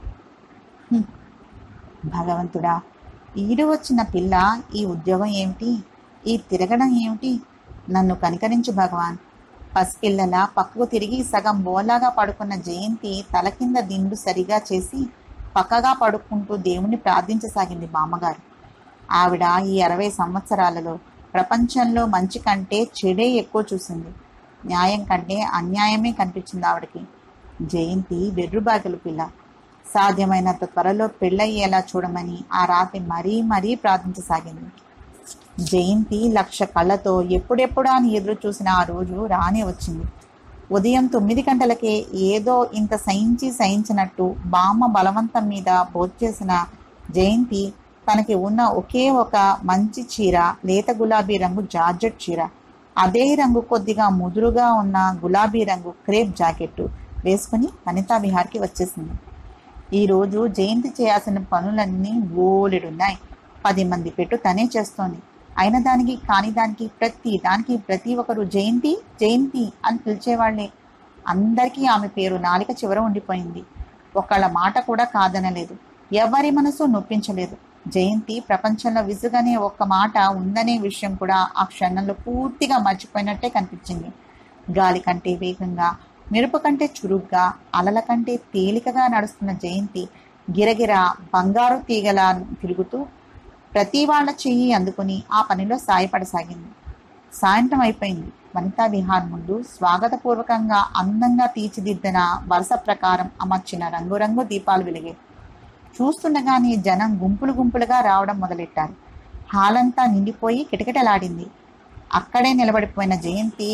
భగవంతుడా, ఈడు వచ్చిన పిల్ల ఈ ఉద్యోగం ఏమిటి, ఈ తిరగడం ఏమిటి, నన్ను కనికరించు భగవాన్. పసిపిల్లల పక్కకు తిరిగి సగం బోలాగా పడుకున్న జయంతి తల కింద దిండు సరిగా చేసి పక్కగా పడుకుంటూ దేవుణ్ణి ప్రార్థించసాగింది బామ్మగారు. ఆవిడ ఈ 60 సంవత్సరాలలో ప్రపంచంలో మంచి కంటే చెడే ఎక్కువ చూసింది. న్యాయం కంటే అన్యాయమే కనిపించింది ఆవిడకి. జయంతి బెర్రుబాగిల పిల్ల. సాధ్యమైనంత త్వరలో పెళ్ళయ్యేలా చూడమని ఆ రాత్రి మరీ మరీ ప్రార్థించసాగింది. జయంతి 1,00,000 కళ్ళతో ఎప్పుడెప్పుడా అని ఎదురు చూసిన ఆ రోజు రానే వచ్చింది. ఉదయం 9 గంటలకే ఏదో ఇంత సహించినట్టు బామ్మ బలవంతం మీద భోంచేసిన జయంతి తనకి ఉన్న ఒకే ఒక మంచి చీర, లేత గులాబీ రంగు జార్జెట్ చీర, అదే రంగు కొద్దిగా ముదురుగా ఉన్న గులాబీ రంగు క్రేప్ జాకెట్టు వేసుకుని వనితా విహార్కి వచ్చేసింది. ఈరోజు జయంతి చేయాల్సిన పనులన్నీ బోలెడున్నాయి. 10 మంది పెట్టు తనే చేస్తోంది. అయిన దానికి కాని దానికి ప్రతి ఒక్కరు జయంతి జయంతి అని పిలిచేవాళ్లే. అందరికీ ఆమె పేరు నాలిక చివర ఉండిపోయింది. ఒకళ్ళ మాట కూడా కాదనలేదు. ఎవరి మనసు నొప్పించలేదు. జయంతి ప్రపంచంలో విసుగనే ఒక్క మాట ఉందనే విషయం కూడా ఆ క్షణంలో పూర్తిగా మర్చిపోయినట్టే కనిపించింది. గాలి కంటే వేగంగా, మెరుపు కంటే చురుగ్గా, అలల కంటే తేలికగా నడుస్తున్న జయంతి గిరగిర బంగారు తీగలా తిరుగుతూ ప్రతి వాళ్ళ చెయ్యి అందుకుని ఆ పనిలో సాయపడసాగింది. సాయంత్రం అయిపోయింది. వనితా విహార్ ముందు స్వాగతపూర్వకంగా అందంగా తీర్చిదిద్దిన వరుస ప్రకారం అమర్చిన రంగురంగు దీపాలు వెలిగాయి. చూస్తుండగానే జనం గుంపులు గుంపులుగా రావడం మొదలెట్టారు. హాలంతా నిండిపోయి కిటకిటలాడింది. అక్కడే నిలబడిపోయిన జయంతి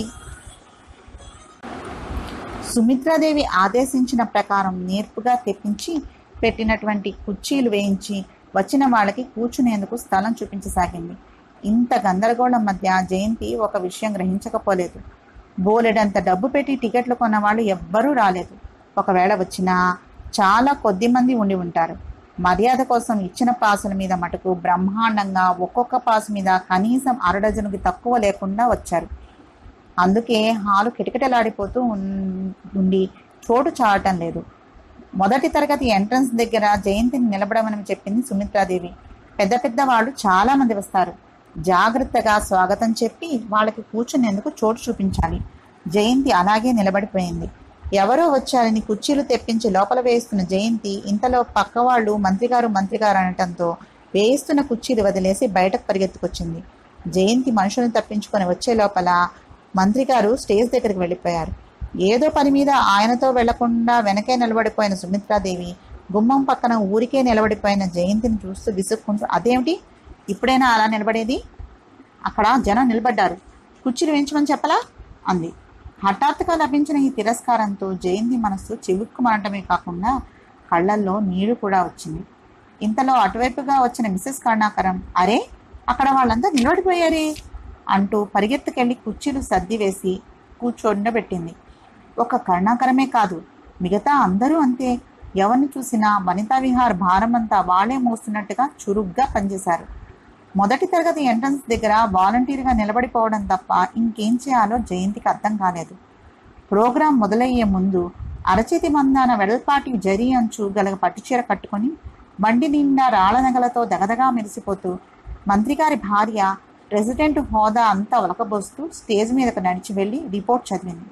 సుమిత్రాదేవి ఆదేశించిన ప్రకారం నేర్పుగా తెప్పించి పెట్టినటువంటి కుర్చీలు వేయించి వచ్చిన వాళ్ళకి కూర్చునేందుకు స్థలం చూపించసాగింది. ఇంత గందరగోళం మధ్య జయంతి ఒక విషయం గ్రహించకపోలేదు. బోలెడంత డబ్బు పెట్టి టికెట్లు కొన్న వాళ్ళు ఎవ్వరూ రాలేదు. ఒకవేళ వచ్చినా చాలా కొద్ది మంది ఉండి ఉంటారు. మర్యాద కోసం ఇచ్చిన పాసుల మీద మటుకు బ్రహ్మాండంగా ఒక్కొక్క పాసు మీద కనీసం 1/2 డజనుకి తక్కువ లేకుండా వచ్చారు. అందుకే హాలు కిటకిటలాడిపోతూ ఉండి చోటు చావటం లేదు. మొదటి తరగతి ఎంట్రన్స్ దగ్గర జయంతిని నిలబడమని చెప్పింది సుమిత్రాదేవి. పెద్ద పెద్ద వాళ్ళు చాలా మంది వస్తారు. జాగ్రత్తగా స్వాగతం చెప్పి వాళ్ళకి కూర్చునేందుకు చోటు చూపించాలి. జయంతి అలాగే నిలబడిపోయింది. ఎవరో వచ్చారని కుర్చీలు తెప్పించి లోపల వేయిస్తున్న జయంతి ఇంతలో పక్కవాళ్ళు మంత్రిగారు అనటంతో వేయిస్తున్న కుర్చీలు వదిలేసి బయటకు పరిగెత్తుకొచ్చింది. జయంతి మనుషులను తప్పించుకొని వచ్చే లోపల మంత్రిగారు స్టేజ్ దగ్గరికి వెళ్ళిపోయారు. ఏదో పని మీద ఆయనతో వెళ్లకుండా వెనకే నిలబడిపోయిన సుమిత్రాదేవి గుమ్మం పక్కన ఊరికే నిలబడిపోయిన జయంతిని చూస్తూ విసుక్కుంటూ, అదేమిటి ఇప్పుడైనా అలా నిలబడేది? అక్కడ జనం నిలబడ్డారు, కుర్చీలు వేయించమని చెప్పలా అంది. హఠాత్తుగా లభించిన ఈ తిరస్కారంతో జయంతి మనస్సు చివుక్కుమనటమే కాకుండా కళ్ళల్లో నీరు కూడా వచ్చింది. ఇంతలో అటువైపుగా వచ్చిన మిసెస్ కరుణాకరం, అరే అక్కడ వాళ్ళంతా నిలబడిపోయారే అంటూ పరిగెత్తుకెళ్లి కుర్చీలు సర్ది వేసి కూర్చోండబెట్టింది. ఒక కరుణాకరమే కాదు, మిగతా అందరూ అంతే. ఎవరిని చూసినా వనితా విహార్ భారమంతా వాళ్లే మోస్తున్నట్టుగా చురుగ్గా పనిచేశారు. మొదటి తరగతి ఎంట్రన్స్ దగ్గర వాలంటీర్గా నిలబడిపోవడం తప్ప ఇంకేం చేయాలో జయంతికి అర్థం కాలేదు. ప్రోగ్రాం మొదలయ్యే ముందు అరచేతి మందాన వెడల్పాటి జరీ అంచు గల పట్టుచీర కట్టుకుని బండి నిండా రాళ్ల నగలతో దగదగా మెరిసిపోతూ మంత్రిగారి భార్య ప్రెసిడెంట్ హోదా అంతా ఒలకబోస్తూ స్టేజ్ మీదకు నడిచి వెళ్లి రిపోర్ట్ చదివింది.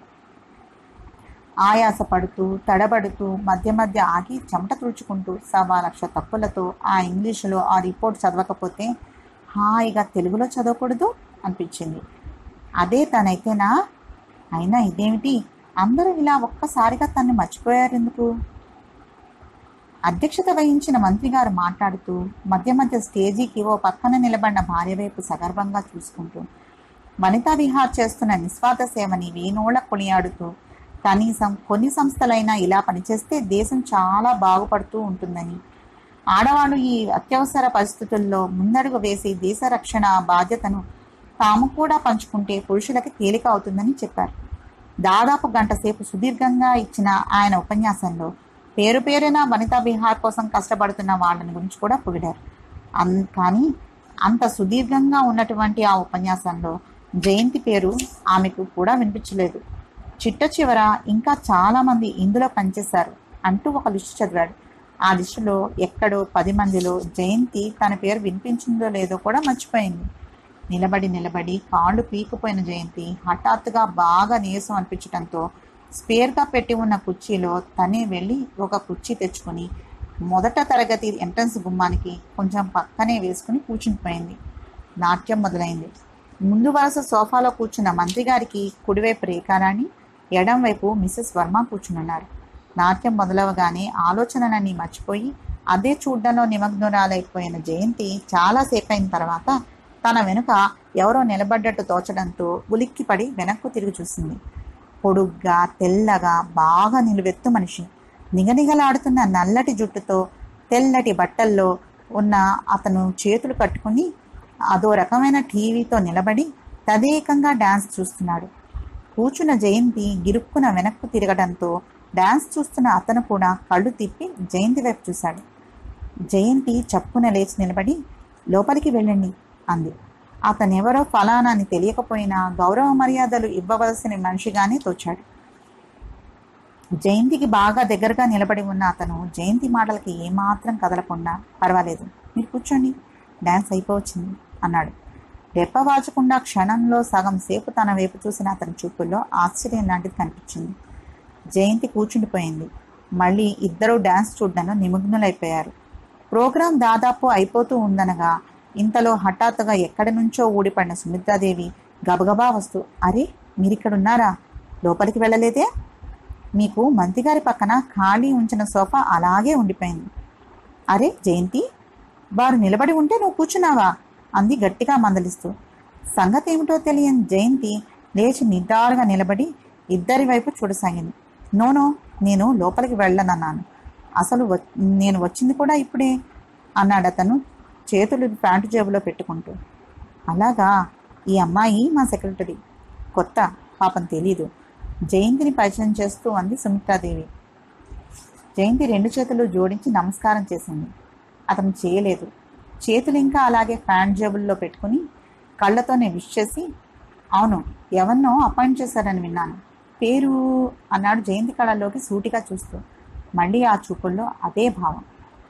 ఆయాస పడుతూ తడబడుతూ మధ్య మధ్య ఆగి చెమట తుడుచుకుంటూ 1,00,000 తప్పులతో ఆ ఇంగ్లీషులో ఆ రిపోర్ట్ చదవకపోతే హాయిగా తెలుగులో చదవకూడదు అనిపించింది. అదే తనైతేనా? అయినా ఇదేమిటి అందరూ ఇలా ఒక్కసారిగా తన్ని మర్చిపోయారెందుకు? అధ్యక్షత వహించిన మంత్రి గారు మాట్లాడుతూ మధ్య మధ్య స్టేజీకి ఓ పక్కన నిలబడిన భార్య వైపు సగర్వంగా చూసుకుంటూ వనితా విహార్ చేస్తున్న నిస్వార్థ సేవని వేణోళ్ళ కొనియాడుతూ కనీసం కొన్ని సంస్థలైనా ఇలా పనిచేస్తే దేశం చాలా బాగుపడుతూ ఉంటుందని, ఆడవాళ్ళు ఈ అత్యవసర పరిస్థితుల్లో ముందడుగు వేసి దేశ రక్షణ బాధ్యతను తాము కూడా పంచుకుంటే పురుషులకి తేలిక అవుతుందని చెప్పారు. దాదాపు గంట సేపు సుదీర్ఘంగా ఇచ్చిన ఆయన ఉపన్యాసంలో పేరు పేరున వనితా విహార్ కోసం కష్టపడుతున్న వాళ్ళని గురించి కూడా పొగిడారు. కానీ అంత సుదీర్ఘంగా ఉన్నటువంటి ఆ ఉపన్యాసంలో జయంతి పేరు ఆమెకు కూడా వినిపించలేదు. చిట్ట చివర ఇంకా చాలామంది ఇందులో పనిచేశారు అంటూ ఒక లిస్టు చదివాడు. ఆ లిస్టులో ఎక్కడో 10 మందిలో జయంతి తన పేరు వినిపించిందో లేదో కూడా మర్చిపోయింది. నిలబడి కాళ్ళు పీకిపోయిన జయంతి హఠాత్తుగా బాగా నీరసం అనిపించడంతో స్పేర్గా పెట్టి ఉన్న కుర్చీలో తనే వెళ్ళి ఒక కుర్చీ తెచ్చుకొని మొదట తరగతి ఎంట్రన్స్ గుమ్మానికి కొంచెం పక్కనే వేసుకుని కూర్చునిపోయింది. నాట్యం మొదలైంది. ముందు వరుస సోఫాలో కూర్చున్న మంత్రి గారికి కుడివైపు రేఖారాణి, ఎడం వైపు మిస్సెస్ వర్మ కూర్చునున్నారు. నాట్యం మొదలవగానే ఆలోచనలన్నీ మర్చిపోయి అదే చూడ్డంలో నిమగ్నురాలైపోయిన జయంతి చాలాసేపు అయిన తర్వాత తన వెనుక ఎవరో నిలబడ్డట్టు తోచడంతో ఉలిక్కిపడి వెనక్కు తిరిగి చూసింది. పొడుగ్గా తెల్లగా బాగా నిలువెత్తు మనిషి, నిగనిగలాడుతున్న నల్లటి జుట్టుతో తెల్లటి బట్టల్లో ఉన్న అతను చేతులు కట్టుకుని అదో రకమైన టీవీతో నిలబడి తదేకంగా డాన్స్ చూస్తున్నాడు. కూర్చున్న జయంతి గిరుక్కున వెనక్కు తిరగడంతో డాన్స్ చూస్తున్న అతను కూడా కళ్ళు తిప్పి జయంతి వైపు చూశాడు. జయంతి చప్పున లేచి నిలబడి లోపలికి వెళ్ళండి అంది. అతనెవరో ఫలానా అని తెలియకపోయినా గౌరవ మర్యాదలు ఇవ్వవలసిన మనిషిగానే తోచాడు. జయంతికి బాగా దగ్గరగా నిలబడి ఉన్న అతను జయంతి మాటలకి ఏమాత్రం కదలకుండా పర్వాలేదు, మీరు కూర్చోండి, డాన్స్ అయిపోవచ్చింది అన్నాడు. రెప్పవాచకుండా క్షణంలో సగం సేపు తన వైపు చూసిన అతని చూపుల్లో ఆశ్చర్యం లాంటిది కనిపించింది. జయంతి కూర్చుండిపోయింది. మళ్ళీ ఇద్దరూ డాన్స్ చూడడంలో నిమగ్నులైపోయారు. ప్రోగ్రాం దాదాపు అయిపోతూ ఉందనగా ఇంతలో హఠాత్తుగా ఎక్కడి నుంచో ఊడిపడిన సుమిత్రాదేవి గబగబా వస్తూ, అరే మీరిక్కడున్నారా, లోపలికి వెళ్ళలేదే? మీకు మంత్రిగారి పక్కన ఖాళీ ఉంచిన సోఫా అలాగే ఉండిపోయింది. అరే జయంతి, వారు నిలబడి ఉంటే నువ్వు కూర్చున్నావా అంది గట్టిగా మందలిస్తూ. సంగతి ఏమిటో తెలియని జయంతి లేచి నిటారుగా నిలబడి ఇద్దరి వైపు చూడసాగింది. నోనో, నేను లోపలికి వెళ్ళనన్నాను. అసలు నేను వచ్చింది కూడా ఇప్పుడే అన్నాడు అతను చేతులు ప్యాంటు జేబులో పెట్టుకుంటూ. అలాగా, ఈ అమ్మాయి మా సెక్రటరీ, కొత్త, పాపం తెలీదు, జయంతిని పరిచయం చేస్తూ అంది సుమిత్రాదేవి. జయంతి 2 చేతులు జోడించి నమస్కారం చేసింది. అతను చేయలేదు. చేతులు ఇంకా అలాగే ప్యాంట్ జేబుల్లో పెట్టుకుని కళ్ళతోనే విష్ చేసి, అవును, ఎవరినో అపాయింట్ చేశారని విన్నాను, పేరు అన్నాడు జయంతి కళ్ళలోకి సూటిగా చూస్తూ. మళ్ళీ ఆ చూపుల్లో అదే భావం.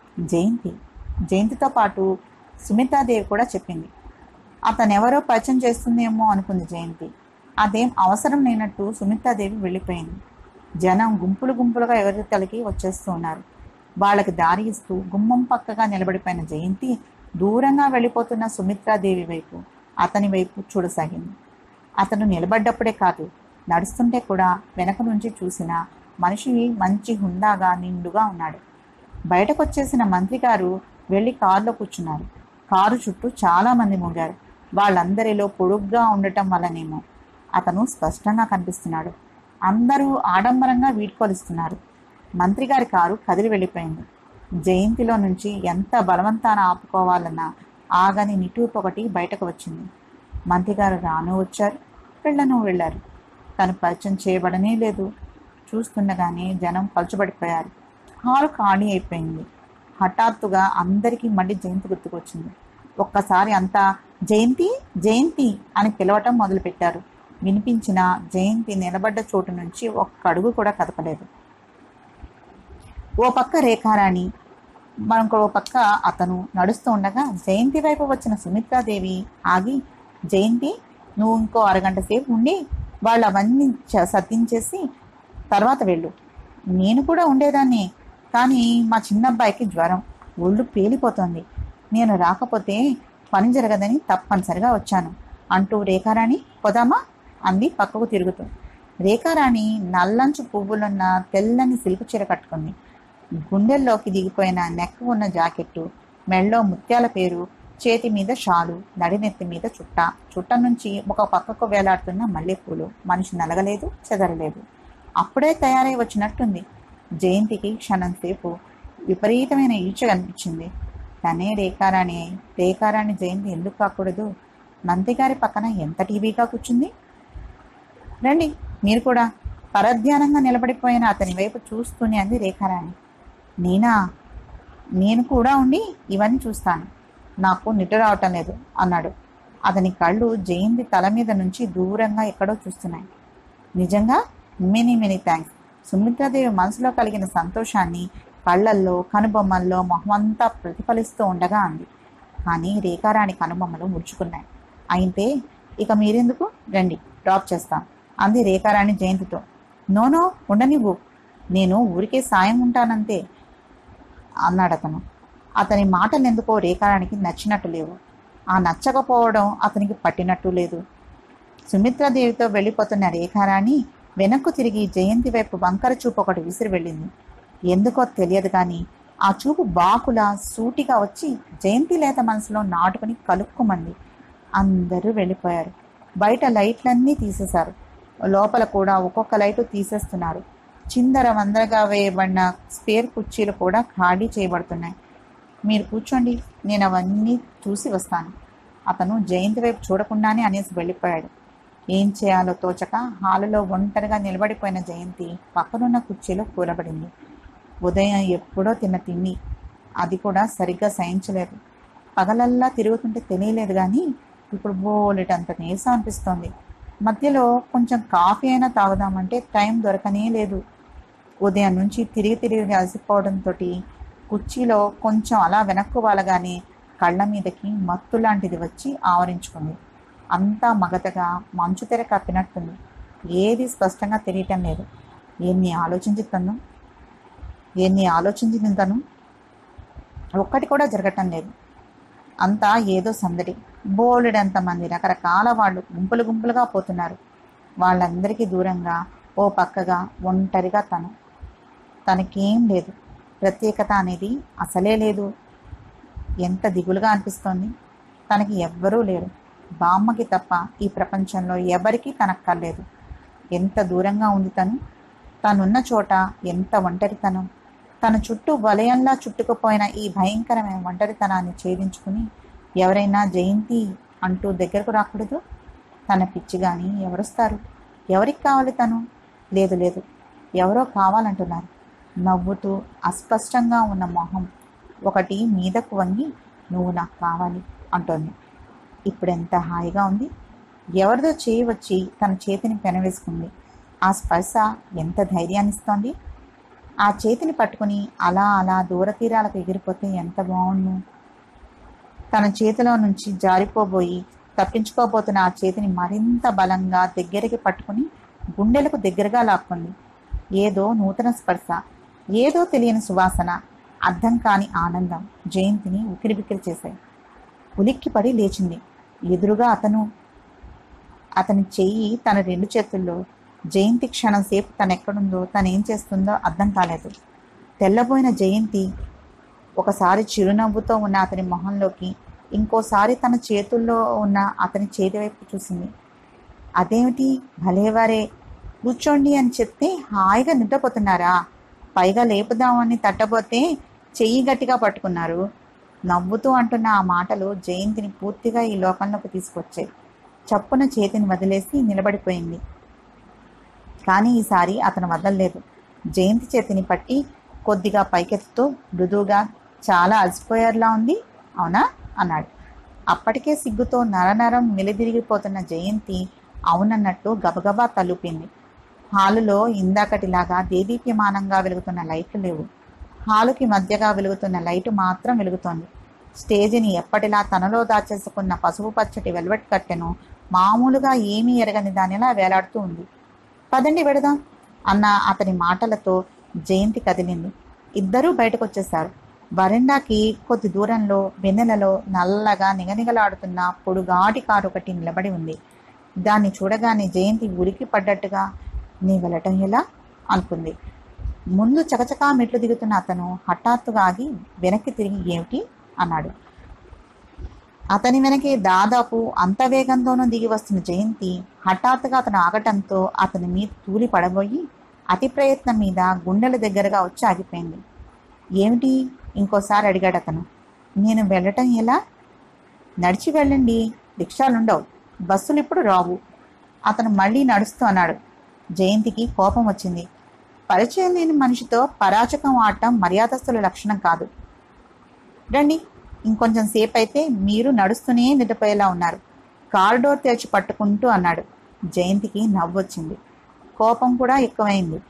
జయంతితో పాటు సుమిత్రాదేవి కూడా చెప్పింది. అతనెవరో పరిచయం చేస్తుందేమో అనుకుంది జయంతి. అదేం అవసరం లేనట్టు సుమిత్రాదేవి వెళ్ళిపోయింది. జనం గుంపులు గుంపులుగా ఎవరితలకి వచ్చేస్తూ ఉన్నారు. వాళ్ళకి దారి ఇస్తూ గుమ్మం పక్కగా నిలబడిపోయిన జయంతి దూరంగా వెళ్ళిపోతున్న సుమిత్రాదేవి వైపు, అతని వైపు చూడసాగింది. అతను నిలబడ్డప్పుడే కాదు, నడుస్తుంటే కూడా వెనక నుంచి చూసిన మనిషి మంచి హుందాగా నిండుగా ఉన్నాడు. బయటకు వచ్చేసిన మంత్రి గారు వెళ్ళి కారులో కూర్చున్నారు. కారు చుట్టూ చాలామంది మూగారు. వాళ్ళందరిలో పొడుగ్గా ఉండటం వల్లనేమో అతను స్పష్టంగా కనిపిస్తున్నాడు. అందరూ ఆడంబరంగా వీడ్కోలిస్తున్నారు. మంత్రి గారి కారు కదిలి వెళ్ళిపోయింది. జయంతిలో నుంచి ఎంత బలవంతాన ఆపుకోవాలన్నా ఆగని నిట్టూర్పు ఒకటి బయటకు వచ్చింది. మంత్రి గారు రాను వచ్చారు, వెళ్ళను వెళ్ళారు. తను పరిచయం చేయబడనే లేదు. చూస్తుండగానే జనం పలుచబడిపోయారు. కారు ఖాళీ అయిపోయింది. హఠాత్తుగా అందరికీ మళ్ళీ జయంతి గుర్తుకొచ్చింది. ఒక్కసారి అంతా జయంతి జయంతి అని పిలవటం మొదలుపెట్టారు. వినిపించిన జయంతి నిలబడ్డ చోటు నుంచి ఒక్క అడుగు కూడా కదపలేదు. ఓ పక్క రేఖారాణి, మరొక పక్క అతను నడుస్తూ ఉండగా జయంతి వైపు వచ్చిన సుమిత్రాదేవి ఆగి, జయంతి, నువ్వు ఇంకో అరగంట సేపు ఉండి వాళ్ళు అవన్నీ సర్దించేసి తర్వాత వెళ్ళు. నేను కూడా ఉండేదాన్ని, కానీ మా చిన్నబ్బాయికి జ్వరం, ఒళ్ళు పేలిపోతుంది, నేను రాకపోతే పని జరగదని తప్పనిసరిగా వచ్చాను అంటూ రేఖారాణి పోదామా అంది పక్కకు తిరుగుతూ. రేఖారాణి నల్లంచు పువ్వులున్న తెల్లని సిల్కు చీర కట్టుకుంది. గుండెల్లోకి దిగిపోయిన నెక్ ఉన్న జాకెట్టు, మెళ్ళో ముత్యాల పేరు, చేతి మీద షాలు, నడినెత్తి మీద చుట్ట నుంచి ఒక పక్కకు వేలాడుతున్న మల్లెపూలు. మనిషి నలగలేదు, చెదరలేదు. అప్పుడే తయారై వచ్చినట్టుంది. జయంతికి క్షణం సేపు విపరీతమైన ఈర్ష్య కనిపించింది. తనే రేఖారాణి రేఖారాణి జయంతి ఎందుకు కాకూడదు? నందిగారి పక్కన ఎంత టీవీగా కూర్చుంది. రండి మీరు కూడా, పరధ్యానంగా నిలబడిపోయిన అతని వైపు చూస్తూనే అంది రేఖారాణి. నేను కూడా ఉండి ఇవన్నీ చూస్తాను. నాకు నిద్ర రావటం లేదు అన్నాడు. అతని కళ్ళు జయంతి తల మీద నుంచి దూరంగా ఎక్కడో చూస్తున్నాయి. నిజంగా? Many thanks. సుమిత్రాదేవి మనసులో కలిగిన సంతోషాన్ని కళ్ళల్లో, కనుబొమ్మల్లో మొహమంతా ప్రతిఫలిస్తూ ఉండగా అంది. కానీ రేఖారాణి కనుబొమ్మలు ముడుచుకున్నాయి. అయితే ఇక మీరెందుకు, రండి డ్రాప్ చేస్తాం అంది రేఖారాణి జయంతితో. నోనో, ఉండనివ్వు, నేను ఊరికే సాయం ఉంటానంతే అన్నాడతను. అతని మాటలు ఎందుకో రేఖారాణికి నచ్చినట్టు లేవు. ఆ నచ్చకపోవడం అతనికి పట్టినట్టు లేదు. సుమిత్రాదేవితో వెళ్ళిపోతున్న రేఖారాణి వెనక్కు తిరిగి జయంతి వైపు వంకర చూపు ఒకటి విసిరి వెళ్ళింది. ఎందుకో తెలియదు కానీ ఆ చూపు బాకులా సూటిగా వచ్చి జయంతి లేత మనసులో నాటుకుని కలుక్కుమంది. అందరూ వెళ్ళిపోయారు. బయట లైట్లన్నీ తీసేశారు. లోపల కూడా ఒక్కొక్క లైటు తీసేస్తున్నారు. చిందర వందరగా వేయబడిన స్పేర్ కుర్చీలు కూడా ఖాళీ చేయబడుతున్నాయి. మీరు కూర్చోండి, నేను అవన్నీ చూసి వస్తాను. అతను జయంతి వైపు చూడకుండానే అనేసి వెళ్ళిపోయాడు. ఏం చేయాలో తోచక హాలులో ఒంటరిగా నిలబడిపోయిన జయంతి పక్కనున్న కుర్చీలో కూలబడింది. ఉదయం ఎప్పుడో తిన్న తిండి, అది కూడా సరిగ్గా సహించలేదు. పగలల్లా తిరుగుతుంటే తెలియలేదు కానీ ఇప్పుడు బోలెటంత నీరసం అనిపిస్తోంది. మధ్యలో కొంచెం కాఫీ అయినా తాగుదామంటే టైం దొరకనే లేదు. ఉదయం నుంచి తిరిగి అలసిపోవడంతో కుర్చీలో కొంచెం అలా వెనక్కు వాలగానే కళ్ళ మీదకి మత్తు లాంటిది వచ్చి ఆవరించుకుంది. అంతా మగతగా మంచు తెర కప్పినట్టుంది. ఏది స్పష్టంగా తెలియటం లేదు. ఎన్ని ఆలోచించింది తను, ఒక్కటి కూడా జరగటం లేదు. అంతా ఏదో సందడి. బోలెడంత మంది రకరకాల వాళ్ళు గుంపులుగా పోతున్నారు. వాళ్ళందరికీ దూరంగా ఓ పక్కగా ఒంటరిగా తనకేం లేదు. ప్రత్యేకత అనేది అసలే లేదు. ఎంత దిగులుగా అనిపిస్తోంది. తనకి ఎవ్వరూ లేరు. బామ్మకి తప్ప ఈ ప్రపంచంలో ఎవరికీ తనక్కర్లేదు. ఎంత దూరంగా ఉంది తనున్న చోట ఎంత ఒంటరితనం. తన చుట్టూ వలయంలా చుట్టుకుపోయిన ఈ భయంకరమైన ఒంటరితనాన్ని ఛేదించుకుని ఎవరైనా జయంతి అంటూ దగ్గరకు రాకూడదు. తన పిచ్చి కానీ ఎవరొస్తారు? ఎవరికి కావాలి తను? లేదు, ఎవరో కావాలంటున్నారు. నవ్వుతూ అస్పష్టంగా ఉన్న మొహం ఒకటి మీదకు వంగి నువ్వు నాకు కావాలి అంటోంది. ఇప్పుడెంత హాయిగా ఉంది. ఎవరిదో చేయి వచ్చి తన చేతిని పెనవేసుకుంది. ఆ స్పర్శ ఎంత ధైర్యాన్నిస్తోంది. ఆ చేతిని పట్టుకుని అలా దూరతీరాలకు ఎగిరిపోతే ఎంత బాగుండు. తన చేతిలో నుంచి జారిపోబోయి తప్పించుకోబోతున్న ఆ చేతిని మరింత బలంగా దగ్గరికి పట్టుకుని గుండెలకు దగ్గరగా లాక్కుంది. ఏదో నూతన స్పర్శ, ఏదో తెలియని సువాసన, అర్థం కాని ఆనందం జయంతిని ఉక్కిరిబిక్కిరి చేశాయి. ఉలిక్కిపడి లేచింది. ఎదురుగా అతని చెయ్యి తన 2 చేతుల్లో. జయంతి క్షణం సేపు తనెక్కడుందో, తనేం చేస్తుందో అర్థం కాలేదు. తెల్లబోయిన జయంతి ఒకసారి చిరునవ్వుతో ఉన్న అతని మొహంలోకి, ఇంకోసారి తన చేతుల్లో ఉన్న అతని చేతి వైపు చూసింది. అదేమిటి భలేవారే, కూర్చోండి అని చెప్తే హాయిగా నిద్రపోతున్నారా? పైగా లేపుదామని తట్టబోతే చెయ్యి గట్టిగా పట్టుకున్నారు. నవ్వుతూ అంటున్న ఆ మాటలు జయంతిని పూర్తిగా ఈ లోకంలోకి తీసుకొచ్చాయి. చప్పున చేతిని వదిలేసి నిలబడిపోయింది. కానీ ఈసారి అతను వదలలేదు. జయంతి చేతిని పట్టి కొద్దిగా పైకెత్తుతూ మృదువుగా, చాలా అలసిపోయారులా ఉంది, అవునా అన్నాడు. అప్పటికే సిగ్గుతో నరనరం మెలిదిరిగిపోతున్న జయంతి అవునన్నట్టు గబగబా తలుపింది. హాలులో ఇందాకటిలాగా దేదీప్యమానంగా వెలుగుతున్న లైట్లు లేవు. హాలుకి మధ్యగా వెలుగుతున్న లైటు మాత్రం వెలుగుతోంది. స్టేజిని ఎప్పటిలా తనలో దాచేసుకున్న పసుపు పచ్చటి వెల్వెట్ కట్టెను మామూలుగా ఏమీ ఎరగని దానిలా వేలాడుతూ ఉంది. పదండి వెడదాం అన్న అతని మాటలతో జయంతి కదిలింది. ఇద్దరూ బయటకొచ్చేశారు. వరండాకి కొద్ది దూరంలో వెన్నెలలో నల్లగా నిగనిగలాడుతున్న పొడుగాటి కారు ఒకటి నిలబడి ఉంది. దాన్ని చూడగానే జయంతి ఉలికి పడ్డట్టుగా నీ వెళ్ళటం ఎలా అనుకుంది. ముందు చకచకా మెట్లు దిగుతున్న అతను హఠాత్తుగా ఆగి వెనక్కి తిరిగి ఏమిటి అన్నాడు. అతని వెనకే దాదాపు అంత వేగంతోనూ దిగి వస్తున్న జయంతి హఠాత్తుగా అతను ఆగటంతో అతని మీద తూలి పడబోయి అతి ప్రయత్నం మీద గుండెల దగ్గరగా వచ్చి ఆగిపోయింది. ఏమిటి ఇంకోసారి అడిగాడు అతను. నేను వెళ్ళటం ఎలా? నడిచి వెళ్ళండి, రిక్షాలుండవు, బస్సులు ఇప్పుడు రావు. అతను మళ్ళీ నడుస్తూ అన్నాడు. జయంతికి కోపం వచ్చింది. పరిచయం లేని మనిషితో పరాచకం ఆడటం మర్యాదస్తుల లక్షణం కాదు. రండి, ఇంకొంచెం సేపు అయితే మీరు నడుస్తూనే నిద్రపోయేలా ఉన్నారు. కారిడోర్ తెరిచి పట్టుకుంటూ అన్నాడు. జయంతికి నవ్వొచ్చింది. కోపం కూడా ఎక్కువైంది.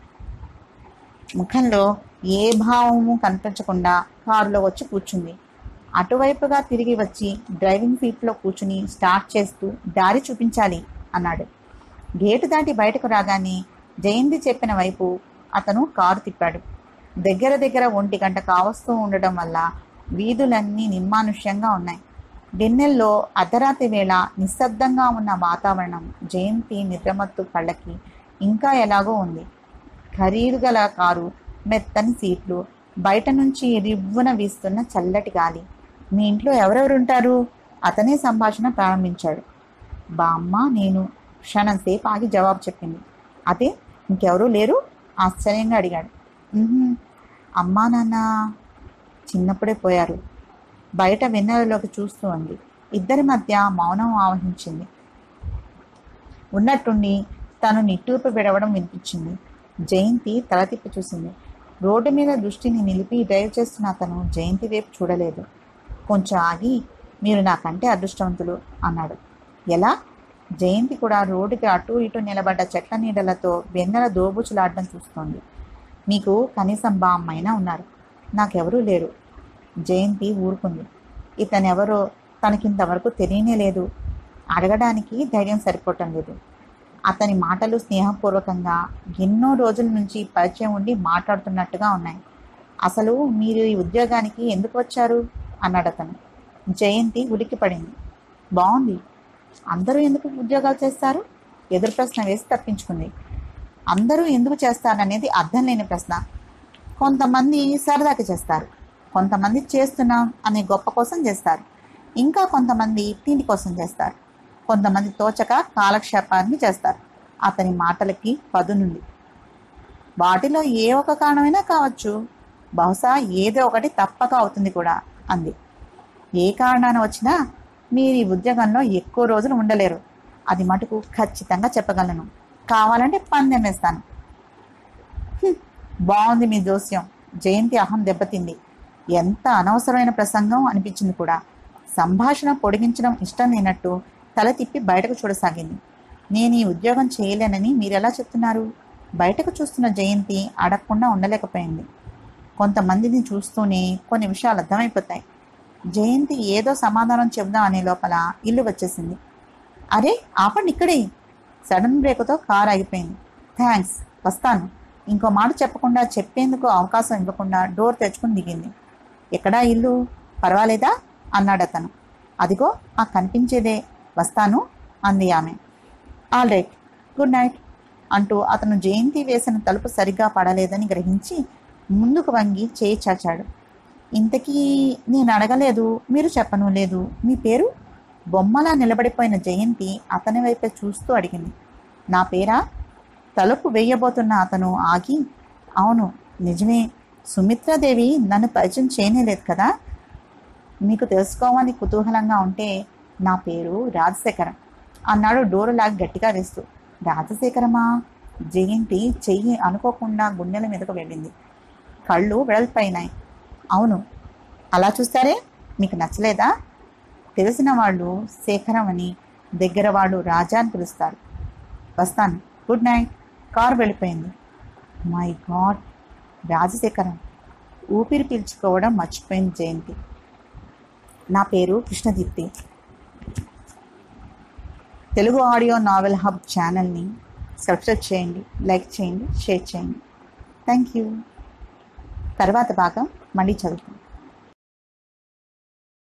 ముఖంలో ఏ భావము కనిపించకుండా కారులో వచ్చి కూర్చుంది. అటువైపుగా తిరిగి వచ్చి డ్రైవింగ్ సీట్లో కూర్చుని స్టార్ట్ చేస్తూ దారి చూపించాలి అన్నాడు. గేటు దాటి బయటకు రాగానే జయంతి చెప్పిన వైపు అతను కారు తిప్పాడు. దగ్గర 1 గంట కావస్తూ ఉండడం వల్ల వీధులన్నీ నిర్మానుష్యంగా ఉన్నాయి. వెన్నెల్లో అర్ధరాత్రి వేళ నిశ్శబ్దంగా ఉన్న వాతావరణం జయంతి నిద్రమత్తు కళ్ళకి ఇంకా ఎలాగో ఉంది. ఖరీదు గల కారు, మెత్తని సీట్లు, బయట నుంచి రివ్వున వీస్తున్న చల్లటి గాలి. మీ ఇంట్లో ఎవరెవరుంటారు? అతనే సంభాషణ ప్రారంభించాడు. బామ్మ, నేను. క్షణం సేపు ఆగి జవాబు చెప్పింది. అదే, ఇంకెవరూ లేరు? ఆశ్చర్యంగా అడిగాడు. అమ్మా నాన్న చిన్నప్పుడే పోయారు. బయట వెన్నెలలోకి చూస్తూ ఉంది. ఇద్దరి మధ్య మౌనం ఆవహించింది. ఉన్నట్టుండి తను నిట్టూర్పు విడవడం వినిపించింది. జయంతి తల తిప్పి చూసింది. రోడ్డు మీద దృష్టిని నిలిపి డ్రైవ్ చేస్తున్న అతను జయంతి వైపు చూడలేదు. కొంచెం ఆగి, మీరు నాకంటే అదృష్టవంతులు అన్నాడు. ఎలా? జయంతి కూడా రోడ్డుకి అటూ ఇటూ నిలబడ్డ చెట్ల నీడలతో వెన్నెల దోబుచులాడడం చూస్తోంది. మీకు కనీసం బామ్మైనా ఉన్నారు, నాకెవరూ లేరు. జయంతి ఊరుకుంది. ఇతనెవరో తనకింతవరకు తెలియనే లేదు. అడగడానికి ధైర్యం సరిపోవటం లేదు. అతని మాటలు స్నేహపూర్వకంగా ఎన్నో రోజుల నుంచి పరిచయం ఉండి మాట్లాడుతున్నట్టుగా ఉన్నాయి. అసలు మీరు ఈ ఉద్యోగానికి ఎందుకు వచ్చారు అన్నాడు అతను. జయంతి ఉలిక్కిపడింది. బాగుంది, అందరూ ఎందుకు ఉద్యోగాలు చేస్తారు? ఎదురు ప్రశ్న వేసి తప్పించుకుంది. అందరూ ఎందుకు చేస్తారనేది అర్థం లేని ప్రశ్న. కొంతమంది సరదాకి చేస్తారు, కొంతమంది చేస్తున్నాం అనే గొప్ప కోసం చేస్తారు, ఇంకా కొంతమంది తిండి కోసం చేస్తారు, కొంతమంది తోచక కాలక్షేపాన్ని చేస్తారు. అతని మాటలకి పదునుంది. వాటిలో ఏ ఒక కారణమైనా కావచ్చు, బహుశా ఏదో ఒకటి తప్పక అవుతుంది కూడా అంది. ఏ కారణాన వచ్చినా మీరు ఈ ఉద్యోగంలో ఎక్కువ రోజులు ఉండలేరు, అది మటుకు ఖచ్చితంగా చెప్పగలను. కావాలంటే పందెం వేస్తాను. బాగుంది మీ జోస్యం. జయంతి అహం దెబ్బతింది. ఎంత అనవసరమైన ప్రసంగం అనిపించింది కూడా. సంభాషణ పొడిగించడం ఇష్టం లేనట్టు తల తిప్పి బయటకు చూడసాగింది. నేను ఈ ఉద్యోగం చేయలేనని మీరెలా చెప్తున్నారు? బయటకు చూస్తున్న జయంతి అడగకుండా ఉండలేకపోయింది. కొంతమందిని చూస్తూనే కొన్ని విషయాలు అర్థమైపోతాయి. జయంతి ఏదో సమాధానం చెబుదాం అనే లోపల ఇల్లు వచ్చేసింది. అరే ఆపండి ఇక్కడే. సడన్ బ్రేక్తో కారు ఆగిపోయింది. థ్యాంక్స్, వస్తాను. ఇంకో మాట చెప్పకుండా చెప్పేందుకు అవకాశం ఇవ్వకుండా డోర్ తెచ్చుకుని దిగింది. ఎక్కడా ఇల్లు? పర్వాలేదా అన్నాడు అతను. అదిగో ఆ కనిపించేదే, వస్తాను అంది ఆమె. ఆల్ రైట్, గుడ్ నైట్ అంటూ అతను జయంతి వేసిన తలుపు సరిగ్గా పడలేదని గ్రహించి ముందుకు వంగి చేయి చాచాడు. ఇంతకీ నేను అడగలేదు, మీరు చెప్పను లేదు. మీ పేరు? బొమ్మలా నిలబడిపోయిన జయంతి అతని వైపే చూస్తూ అడిగింది. నా పేరా? తలుపు వేయబోతున్న అతను ఆగి, అవును నిజమే, సుమిత్రాదేవి నన్ను పరిచయం చేయనేలేదు కదా. మీకు తెలుసుకోవాలని కుతూహలంగా ఉంటే నా పేరు రాజశేఖరం అన్నాడు డోరు లాగి గట్టిగా వేస్తూ. రాజశేఖరమా? జయంతి చెయ్యి అనుకోకుండా గుండెల మీదకు వెళ్ళింది. కళ్ళు వెడల్పైనాయి. అవును. అలా చూస్తారే, మీకు నచ్చలేదా? తెలిసిన వాళ్ళు శేఖరం అని, దగ్గర వాళ్ళు రాజా అని పిలుస్తారు. వస్తాను, గుడ్ నైట్. కారు వెళ్ళిపోయింది. My god, Rajasekharam. ఊపిరి పీల్చుకోవడం మర్చిపోయింది జయంతి. నా పేరు Krishnadeepti. Telugu audio novel hub ఛానల్ని సబ్స్క్రైబ్ చేయండి, లైక్ చేయండి, షేర్ చేయండి. Thank you. తర్వాత భాగం మళ్ళీ చదువుతాం.